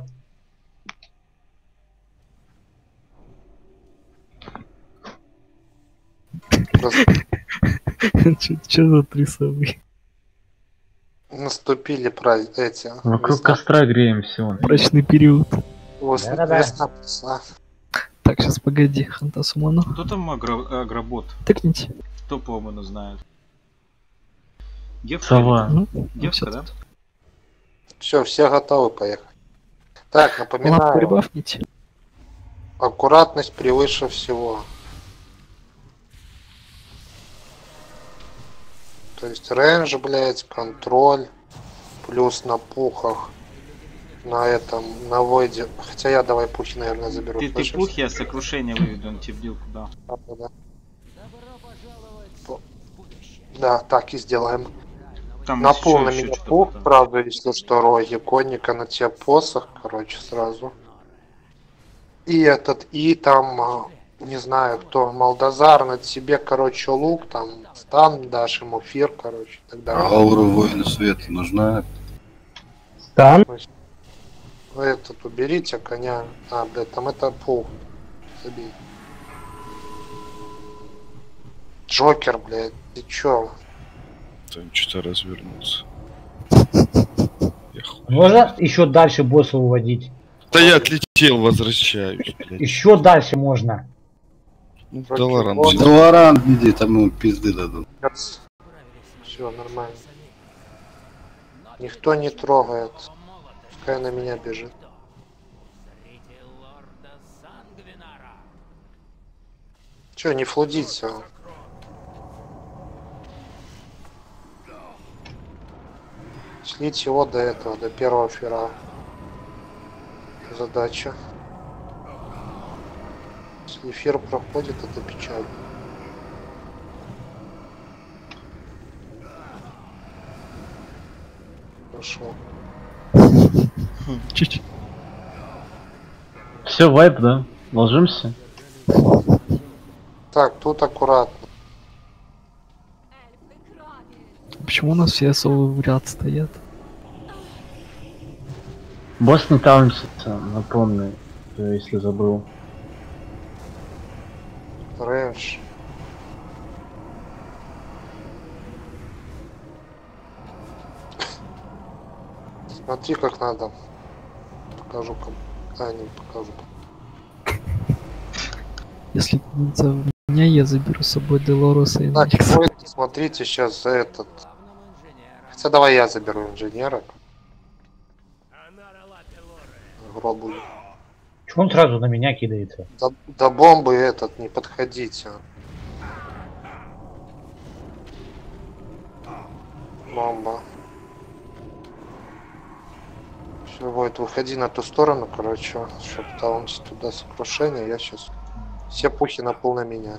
Speaker 8: Че за 3 совы?
Speaker 4: Наступили эти.
Speaker 7: Вокруг костра греемся.
Speaker 8: Брачный период.
Speaker 4: Весна.
Speaker 8: Так, сейчас погоди, Хантасуману.
Speaker 3: Кто там агробот?
Speaker 8: Тыкните.
Speaker 3: Кто по уму знает? Девка?
Speaker 7: Сова.
Speaker 3: Девка, да?
Speaker 4: Все, все готовы, поехать. Так, напоминаю.
Speaker 8: Прибавните.
Speaker 4: Аккуратность превыше всего. То есть рейндж, блять, контроль, плюс на пухах, на этом, на войде. Хотя я давай пухи, наверное, заберу.
Speaker 3: Ты пух, я сокрушение выведу, он тебе бдил куда.
Speaker 4: Да, так и сделаем.
Speaker 3: Там
Speaker 4: на
Speaker 3: еще
Speaker 4: пол на меня
Speaker 3: что-то
Speaker 4: пух,
Speaker 3: там.
Speaker 4: правда, если что, роги, конника на тебе посох, короче, сразу. И этот, и там, не знаю кто, Малдазар на тебе, короче, лук, там, стан дашь ему, фир, короче, и так далее.
Speaker 6: Аура воина света нужна?
Speaker 1: Стан?
Speaker 4: Вы этот уберите коня. А, блядь, там это пух. Забей. Джокер, блядь, ты чё?
Speaker 13: Там что-то развернулся.
Speaker 1: Можно еще дальше босса уводить?
Speaker 13: Да я отлетел, возвращаюсь.
Speaker 1: Еще дальше можно.
Speaker 13: Ну, Долоран.
Speaker 6: Долоран, иди, там ему пизды дадут.
Speaker 4: Все, нормально. Никто не трогает. Пускай на меня бежит. Че, не флудите? Слить его до этого, до первого фира. Задача. Если эфир проходит, это печаль. Хорошо.
Speaker 8: Чуть-чуть.
Speaker 7: Все, вайп, да? Ложимся?
Speaker 4: Так, тут аккуратно.
Speaker 8: Почему у нас все совы в ряд стоят?
Speaker 7: Босс не таунсится, напомню, если забыл.
Speaker 4: Рэндж. Смотри, как надо. Покажу кому. А, не покажу.
Speaker 8: Если за меня, я заберу с собой Делоруса и
Speaker 4: Так,
Speaker 8: Никса.
Speaker 4: смотрите сейчас этот. Хотя давай я заберу инженера. Гробу.
Speaker 1: Чего он сразу на меня кидается?
Speaker 4: До бомбы этот, не подходите. Бомба. Все, Войт, выходи на ту сторону, короче, чтобы там туда сокрушение. Я сейчас... Все пухи на пол на меня.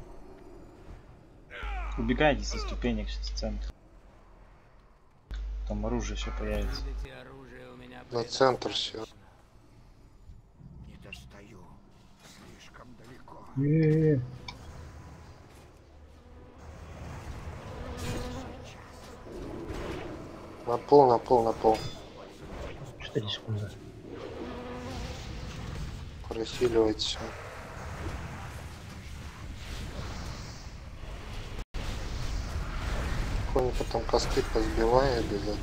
Speaker 3: Убегайте со ступенек сейчас в центр. Там оружие еще появится.
Speaker 4: На центр все. На пол, на пол, на пол.
Speaker 1: 4 секунды.
Speaker 4: Просиливать все. Потом косты позбивай обязательно.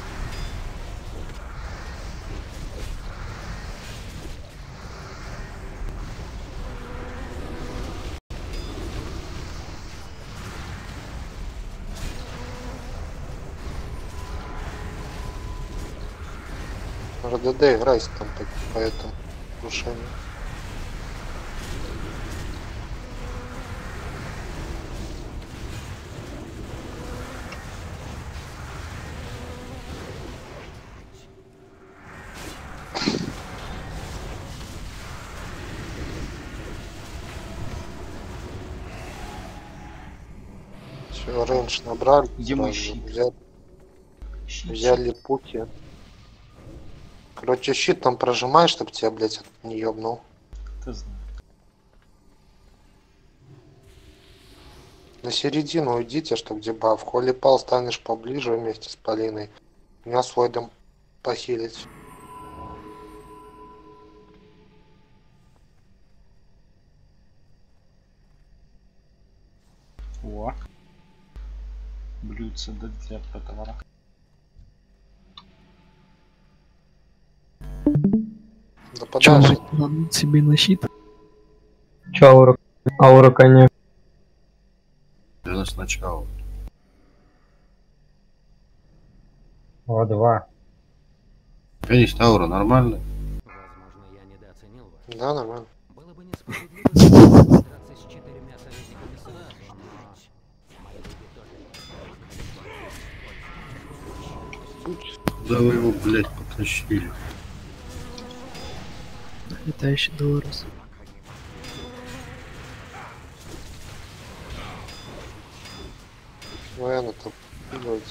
Speaker 4: РДД играйся там по этому крушению. Все, рейндж набрали.
Speaker 3: Где мой щит?
Speaker 4: Взяли пуки. Короче, щит там прожимаешь, чтобы тебя, блять, не ёбнул.
Speaker 3: Ты знаешь.
Speaker 4: На середину уйдите, чтобы дебаф. Холи пал станешь поближе вместе с Полиной. Меня с Войдом похилить.
Speaker 3: О. Блюдце для товара.
Speaker 4: Да
Speaker 8: Чё,
Speaker 4: подальше.
Speaker 8: надо себе на щит?
Speaker 11: Чё, аура коня?
Speaker 6: Это сначала.
Speaker 1: О, 2.
Speaker 6: Конечно, аура нормально.
Speaker 4: Да, нормально.
Speaker 6: Куда вы его, блядь, потащили?
Speaker 8: Летающий Долорес.
Speaker 4: Наверное, там делается.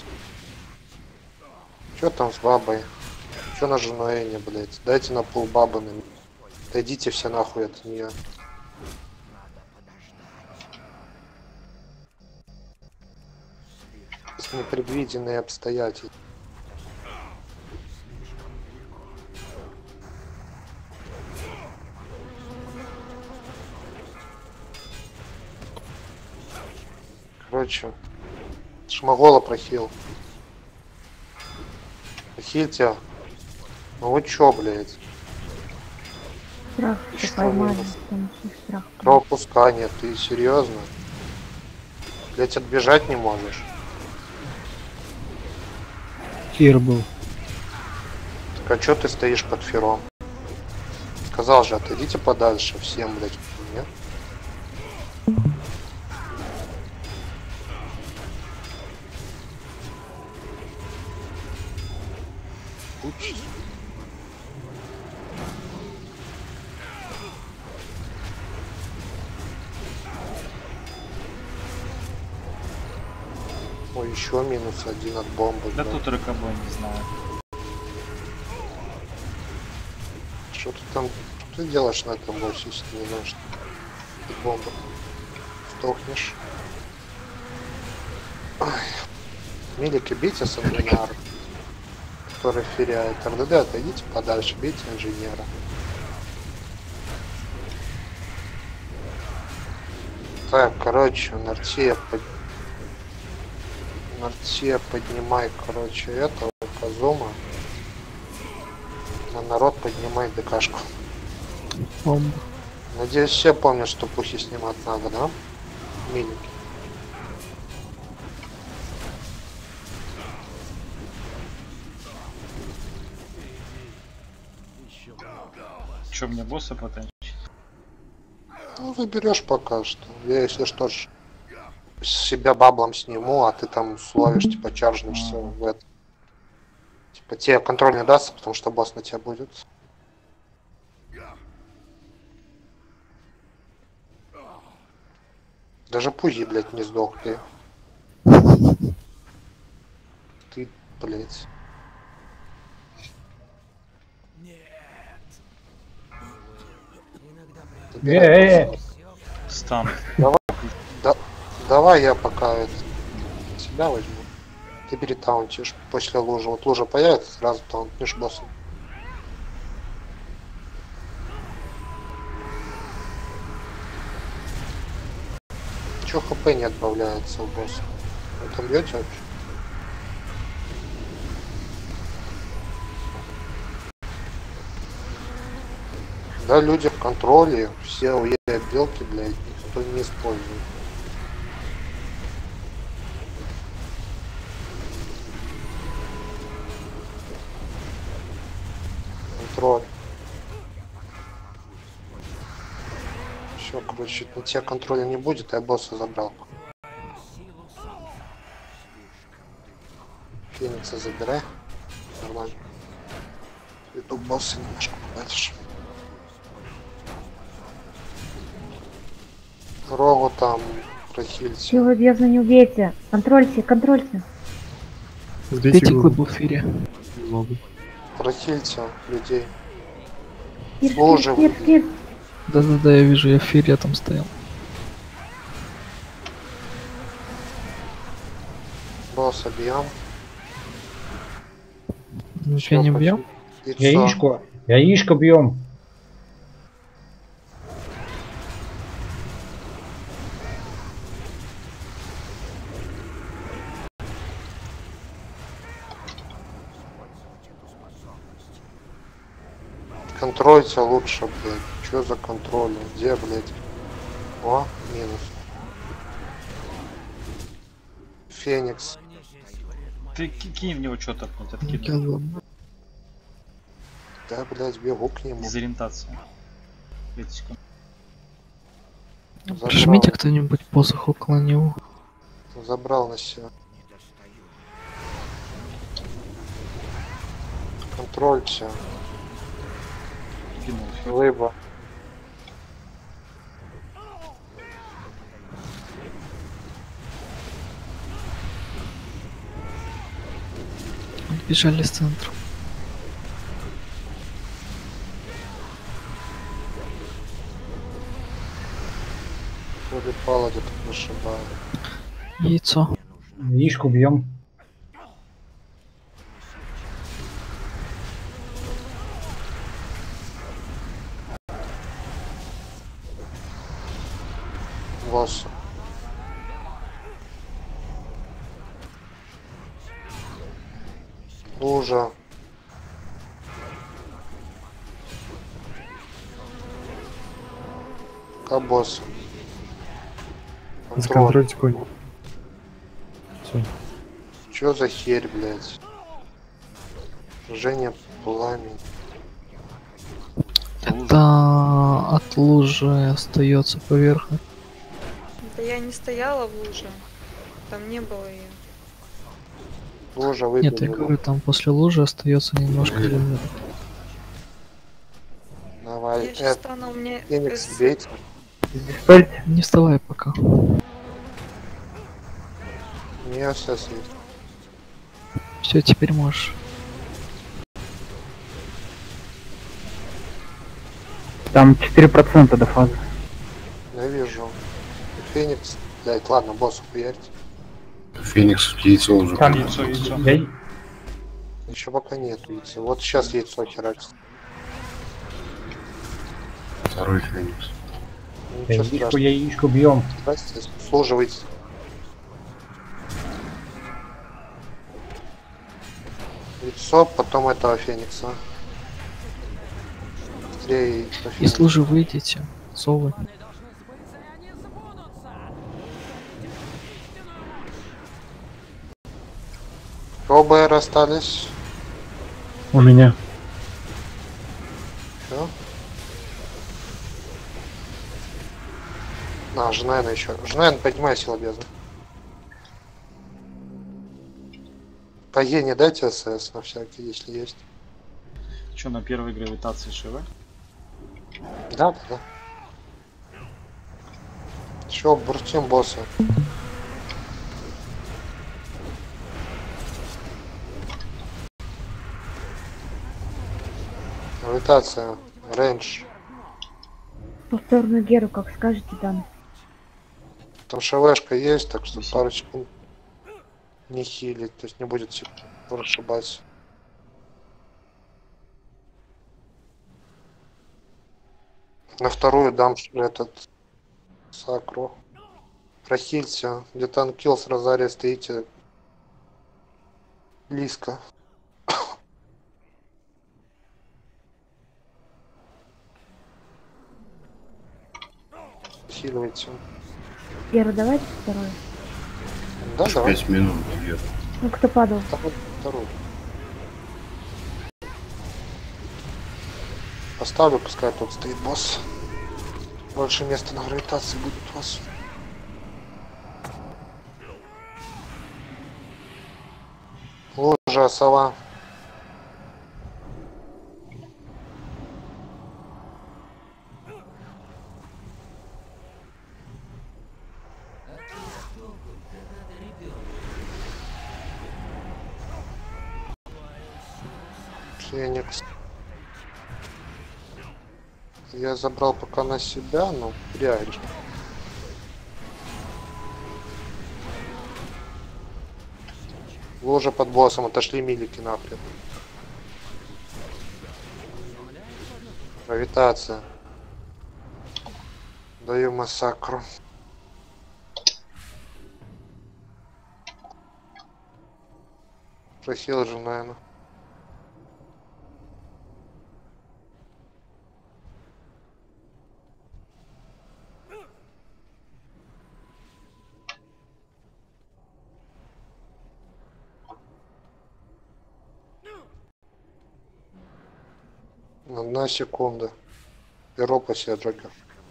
Speaker 4: Чё там с бабой? Чё на жену Эни, блядь? Дайте на пол бабы на меня. Дойдите все нахуй от нее. Непредвиденные обстоятельства. Короче, Шмагола прохил. Прохильте. Ну вы чё, блядь?
Speaker 9: Страх, что поймали, там все страх.
Speaker 4: Кровопускание, ты серьезно? Блядь, отбежать не можешь.
Speaker 8: Фир был.
Speaker 4: Так а чё ты стоишь под фером? Сказал же, отойдите подальше всем, блядь, нет? Учись. Ой, еще -1 от бомбы.
Speaker 3: Да
Speaker 4: блядь.
Speaker 3: тут ракобой, не знаю.
Speaker 4: Что ты там, что ты делаешь на этом боссе, если ты не знаешь, что ты бомба? Сдохнешь. Ой. Милики, бейте Сангвинар, который феряет. РДД, отойдите подальше, бейте инженера. Так, короче, Нартия поднимай, короче, этого Казума. На народ поднимай ДКшку.
Speaker 8: Бомба.
Speaker 4: Надеюсь, все помнят, что пухи снимать надо, да? Милики.
Speaker 15: Че, мне босса потанчить?
Speaker 4: Ну, выберешь пока что. Я, если что ж, себя баблом сниму, а ты там словишь, типа, чаржнешься в это. Типа, тебе контроль не дастся, потому что босс на тебя будет. Даже пузи, блядь, не сдох ты. Ты, блядь.
Speaker 15: Стан.
Speaker 4: Давай я пока это, себя возьму. Ты перетаунтишь после лужи. Вот лужа появится, сразу таунтнешь босса. Чё хп не отбавляется у босса? Вы там бьете вообще? Да, люди в контроле, все уедят белки, блядь, никто не использует. Контроль. Все, короче, на тебя контроля не будет, я босса забрал. Феникса забирай. Нормально. Иду босса немножко подальше. Рогу там прохильте.
Speaker 9: Силу бездны не убейте. Контрольте, контрольте.
Speaker 8: Убейте код в эфире.
Speaker 4: Прохильте людей.
Speaker 9: Фир.
Speaker 8: Да-да-да, я вижу, я в эфире там стоял.
Speaker 4: Босса бьем.
Speaker 8: Ничего не бьем?
Speaker 1: Яичко бьем.
Speaker 4: Контрольте лучше, блядь. Чё за контроль? Где, блядь? О, минус. Феникс.
Speaker 15: Ты кинь в него что-то, блядь, откидывай.
Speaker 4: Да, блядь, бегу к нему.
Speaker 15: Дезориентация. 5 секунд.
Speaker 8: Прижмите кто-нибудь посох около него.
Speaker 4: Забрал на себя. Контрольте. Лыба.
Speaker 8: Бежали с центра.
Speaker 4: Вроде пала где-то вышибает.
Speaker 8: Яйцо.
Speaker 1: Яичку бьем.
Speaker 4: Босса. Лужа. Босса.
Speaker 10: Законтрольте конь. Все.
Speaker 4: Чё за херь, блядь? Женя пламень.
Speaker 8: Это от лужи остается поверх.
Speaker 12: Да я не стояла в луже. Там не было ее.
Speaker 4: Лужа
Speaker 8: Нет, я
Speaker 4: выбежала.
Speaker 8: говорю, там после лужи остается немножко земли.
Speaker 4: Давай.
Speaker 12: Я сейчас стану, у меня...
Speaker 4: Феникс бейте.
Speaker 8: Не вставай пока.
Speaker 4: У нее все есть.
Speaker 8: Все, теперь можешь.
Speaker 11: Там 4% до фазы.
Speaker 4: Я вижу. Феникс. Блять, ладно, боссу хуярьте.
Speaker 6: Феникс, яйцо уже.
Speaker 1: Там
Speaker 15: яйцо.
Speaker 4: Еще пока нет яйца. Вот сейчас яйцо херачится.
Speaker 6: Второй Феникс.
Speaker 1: Яичку бьем.
Speaker 4: Здрасте, служивайте. Яйцо, потом этого Феникса. Быстрее до Феникса.
Speaker 8: Из лужи выйдите, совы.
Speaker 4: ОБР остались.
Speaker 10: У меня.
Speaker 4: Все. На, Жнен еще. Жнен, поднимай силу бездны. По Е не дайте СС на всякий, если есть.
Speaker 15: Что, на первой гравитации Шива?
Speaker 4: Да, да, да. Все, буртим босса. Гравитация, рейндж.
Speaker 9: Повторную Геру, как скажете, дам.
Speaker 4: Там ШВшка есть, так что пару секунд не хилить, то есть не будет секунд расшибаться. На вторую дам этот сакру. Прохильте, где-то анкил с Розарией стоите близко. Хиливайте.
Speaker 9: Геру, давайте вторую.
Speaker 4: Да, давай.
Speaker 6: 5 минут, Гера.
Speaker 9: Ну, кто падал?
Speaker 4: Вторую. Поставлю, пускай тут стоит босс. Больше места на гравитации будет у вас. Лужа, сова. Феникс. Я забрал пока на себя, но реально. Ложа под боссом, отошли милики нахрен. Гравитация. Даю массакру. Просил же, наверное. Одна секунда. Перо по себе, Джокер.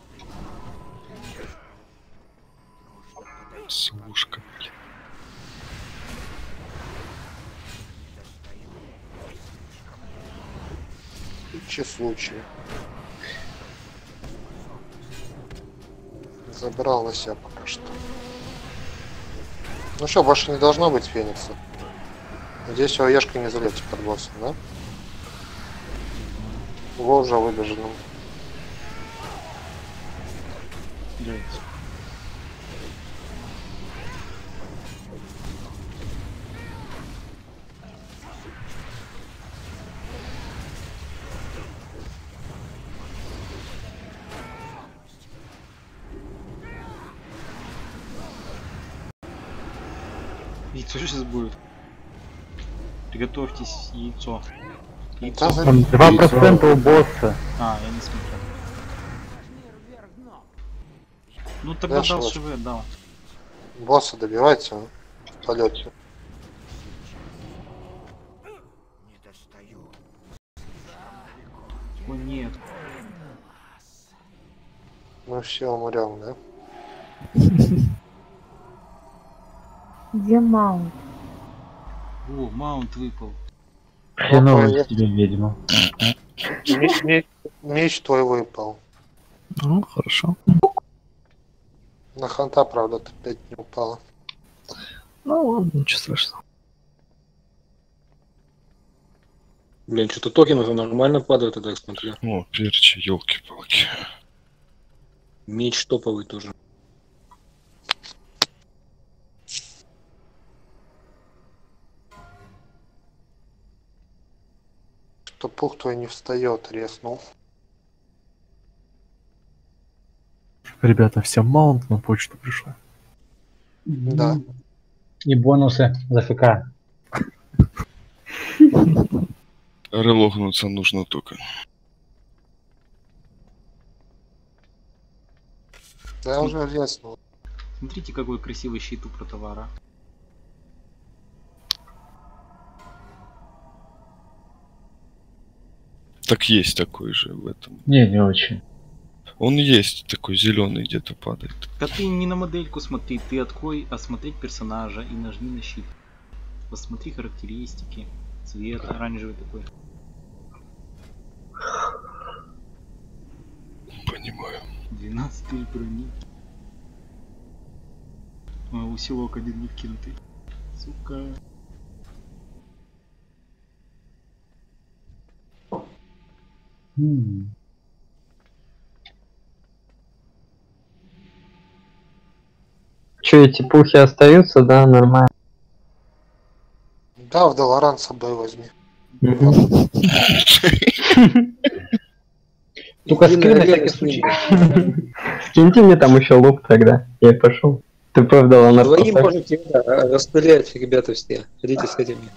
Speaker 13: Слушка, блин.
Speaker 4: Случай. Забрал на себя пока что. Ну что, больше не должно быть Феникса. Надеюсь, Оешка не залетит под боссом, да? Ложа выбежала.
Speaker 15: Яйцо сейчас будет. Приготовьтесь, яйцо.
Speaker 11: Там 2% у босса.
Speaker 15: А, я не смотрел. Ну тогда
Speaker 4: Дальше
Speaker 15: дал
Speaker 4: вот.
Speaker 15: ШВ, дал.
Speaker 4: Босса добивайте в полете.
Speaker 15: О нет.
Speaker 4: Мы все умрем, да?
Speaker 9: Где маунт?
Speaker 15: О, маунт выпал.
Speaker 7: Хреново из тебя, ведьма.
Speaker 4: Меч твой выпал.
Speaker 8: Ну, хорошо.
Speaker 4: На ханта, правда, ты опять не упала.
Speaker 8: Ну ладно, ничего страшного.
Speaker 2: Блин, что-то токены-то нормально падают, я так смотрю.
Speaker 13: О, перчи, елки-палки.
Speaker 2: Меч топовый тоже.
Speaker 4: Что пух твой не встает, резнул.
Speaker 10: Ребята, всем маунт на почту пришел.
Speaker 4: Да.
Speaker 1: И бонусы за ФК.
Speaker 13: Релогнуться нужно только.
Speaker 4: Да я уже резнул.
Speaker 15: Смотрите, какой красивый щит у протовара.
Speaker 13: Так есть такой же в этом.
Speaker 7: Не очень.
Speaker 13: Он есть такой зеленый где-то падает.
Speaker 3: Да ты не на модельку смотри, ты открой осмотреть персонажа и нажми на щит. Посмотри характеристики, цвет оранжевый такой.
Speaker 13: Понимаю.
Speaker 3: 12 тысяч брони. Усилок один не вкинутый. Сука.
Speaker 11: Че, эти пухи остаются, да, нормально?
Speaker 4: Да, в Долоран с собой возьми.
Speaker 1: Только скрин на всякий случай.
Speaker 11: Скиньте мне там еще лук тогда. Я пошел. Ты правда, на
Speaker 16: Двоим можете распылять, ребята, все. Ходите с этими.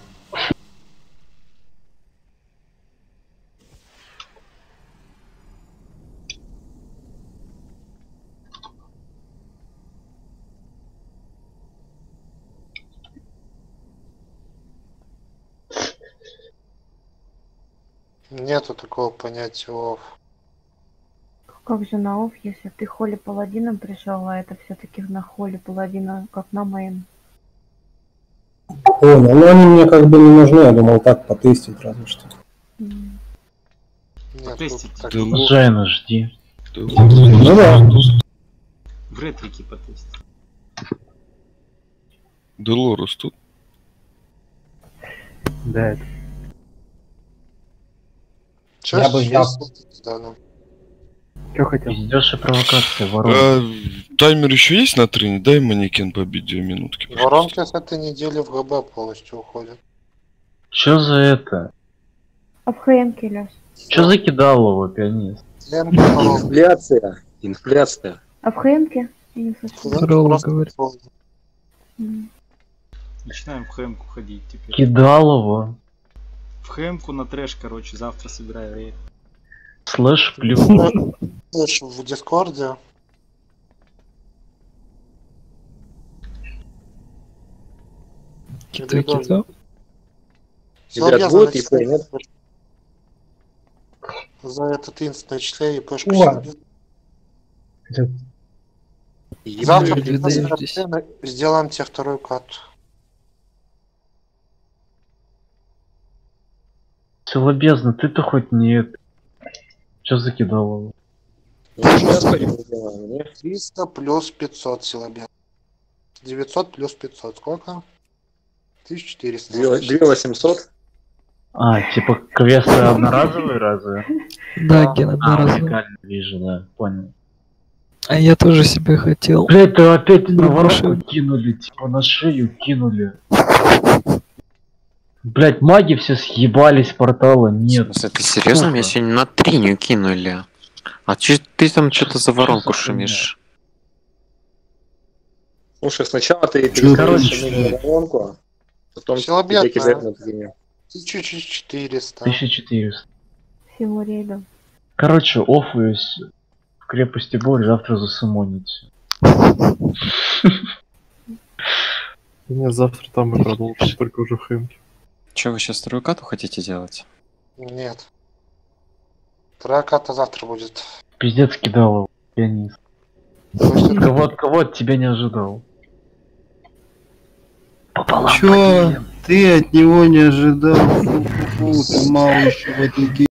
Speaker 4: Нету такого понятия офф.
Speaker 9: Как же на офф, если ты холли паладином пришел, а это все-таки на холли паладина, как на мейн.
Speaker 17: Понял, но они мне как бы не нужны, я думал так потестить разве что.
Speaker 7: Жена, жди.
Speaker 17: Ну да.
Speaker 3: В ретрике потестить.
Speaker 13: Делорус тут?
Speaker 11: Да, это.
Speaker 1: Я бы взял.
Speaker 11: Что хотел?
Speaker 7: Пиздёж и провокация, ворон.
Speaker 13: Таймер еще есть на трене? Дай манекен побить 2 минутки.
Speaker 4: Воронки с этой недели в ГБ полностью уходят.
Speaker 7: Чё за это?
Speaker 9: А в ХМ-ке, Лёш?
Speaker 7: Чё за кидалово, пианист?
Speaker 16: Инфляция. Инфляция.
Speaker 9: А в ХМ-ке? Я не слышала.
Speaker 8: Здорово, говорит.
Speaker 3: Начинаем в ХМ-ку ходить теперь.
Speaker 7: Кидалово.
Speaker 3: В ХМ-ку на трэш, короче, завтра собираю рейд.
Speaker 7: Слэш плюс.
Speaker 4: Слышь, в Дискорде.
Speaker 8: Кита.
Speaker 16: Ребят, будет ИП, нет?
Speaker 4: За этот инст начисляй и пешку себе. Завтра сделаем тебе вторую карту.
Speaker 7: Силобезно, ты-то хоть нет. Чё за кидалово?
Speaker 4: 300 плюс 500 силобез. 900 плюс 500. Сколько? 1400.
Speaker 16: 2800.
Speaker 7: А, типа квесты одноразовые разве?
Speaker 8: Да, Ген, одноразовый.
Speaker 7: Уникально вижу, да, понял.
Speaker 8: А я тоже себе хотел.
Speaker 7: Блять, ты опять на воронку кинули, типа на шею кинули. Блять, маги все съебались, портала нет.
Speaker 18: Ты серьезно? Меня сегодня на триню кинули. А ты там что-то за воронку шумишь?
Speaker 2: Слушай, сначала ты
Speaker 7: короче,
Speaker 2: воронку, потом тебе кидать на треню.
Speaker 4: 1400.
Speaker 7: 1400.
Speaker 9: Всего рейда.
Speaker 7: Короче, оффуюсь в крепости Боль, завтра засумонить.
Speaker 10: Нет, завтра там и продолжим, только уже в хэмке.
Speaker 18: Че, вы сейчас вторую кату хотите делать?
Speaker 4: Нет. Вторая карта завтра будет.
Speaker 7: Пиздец кидал, пианист. Кого от тебя не ожидал.
Speaker 19: Чё? Ты от него не ожидал? Фу, ты мало еще в этом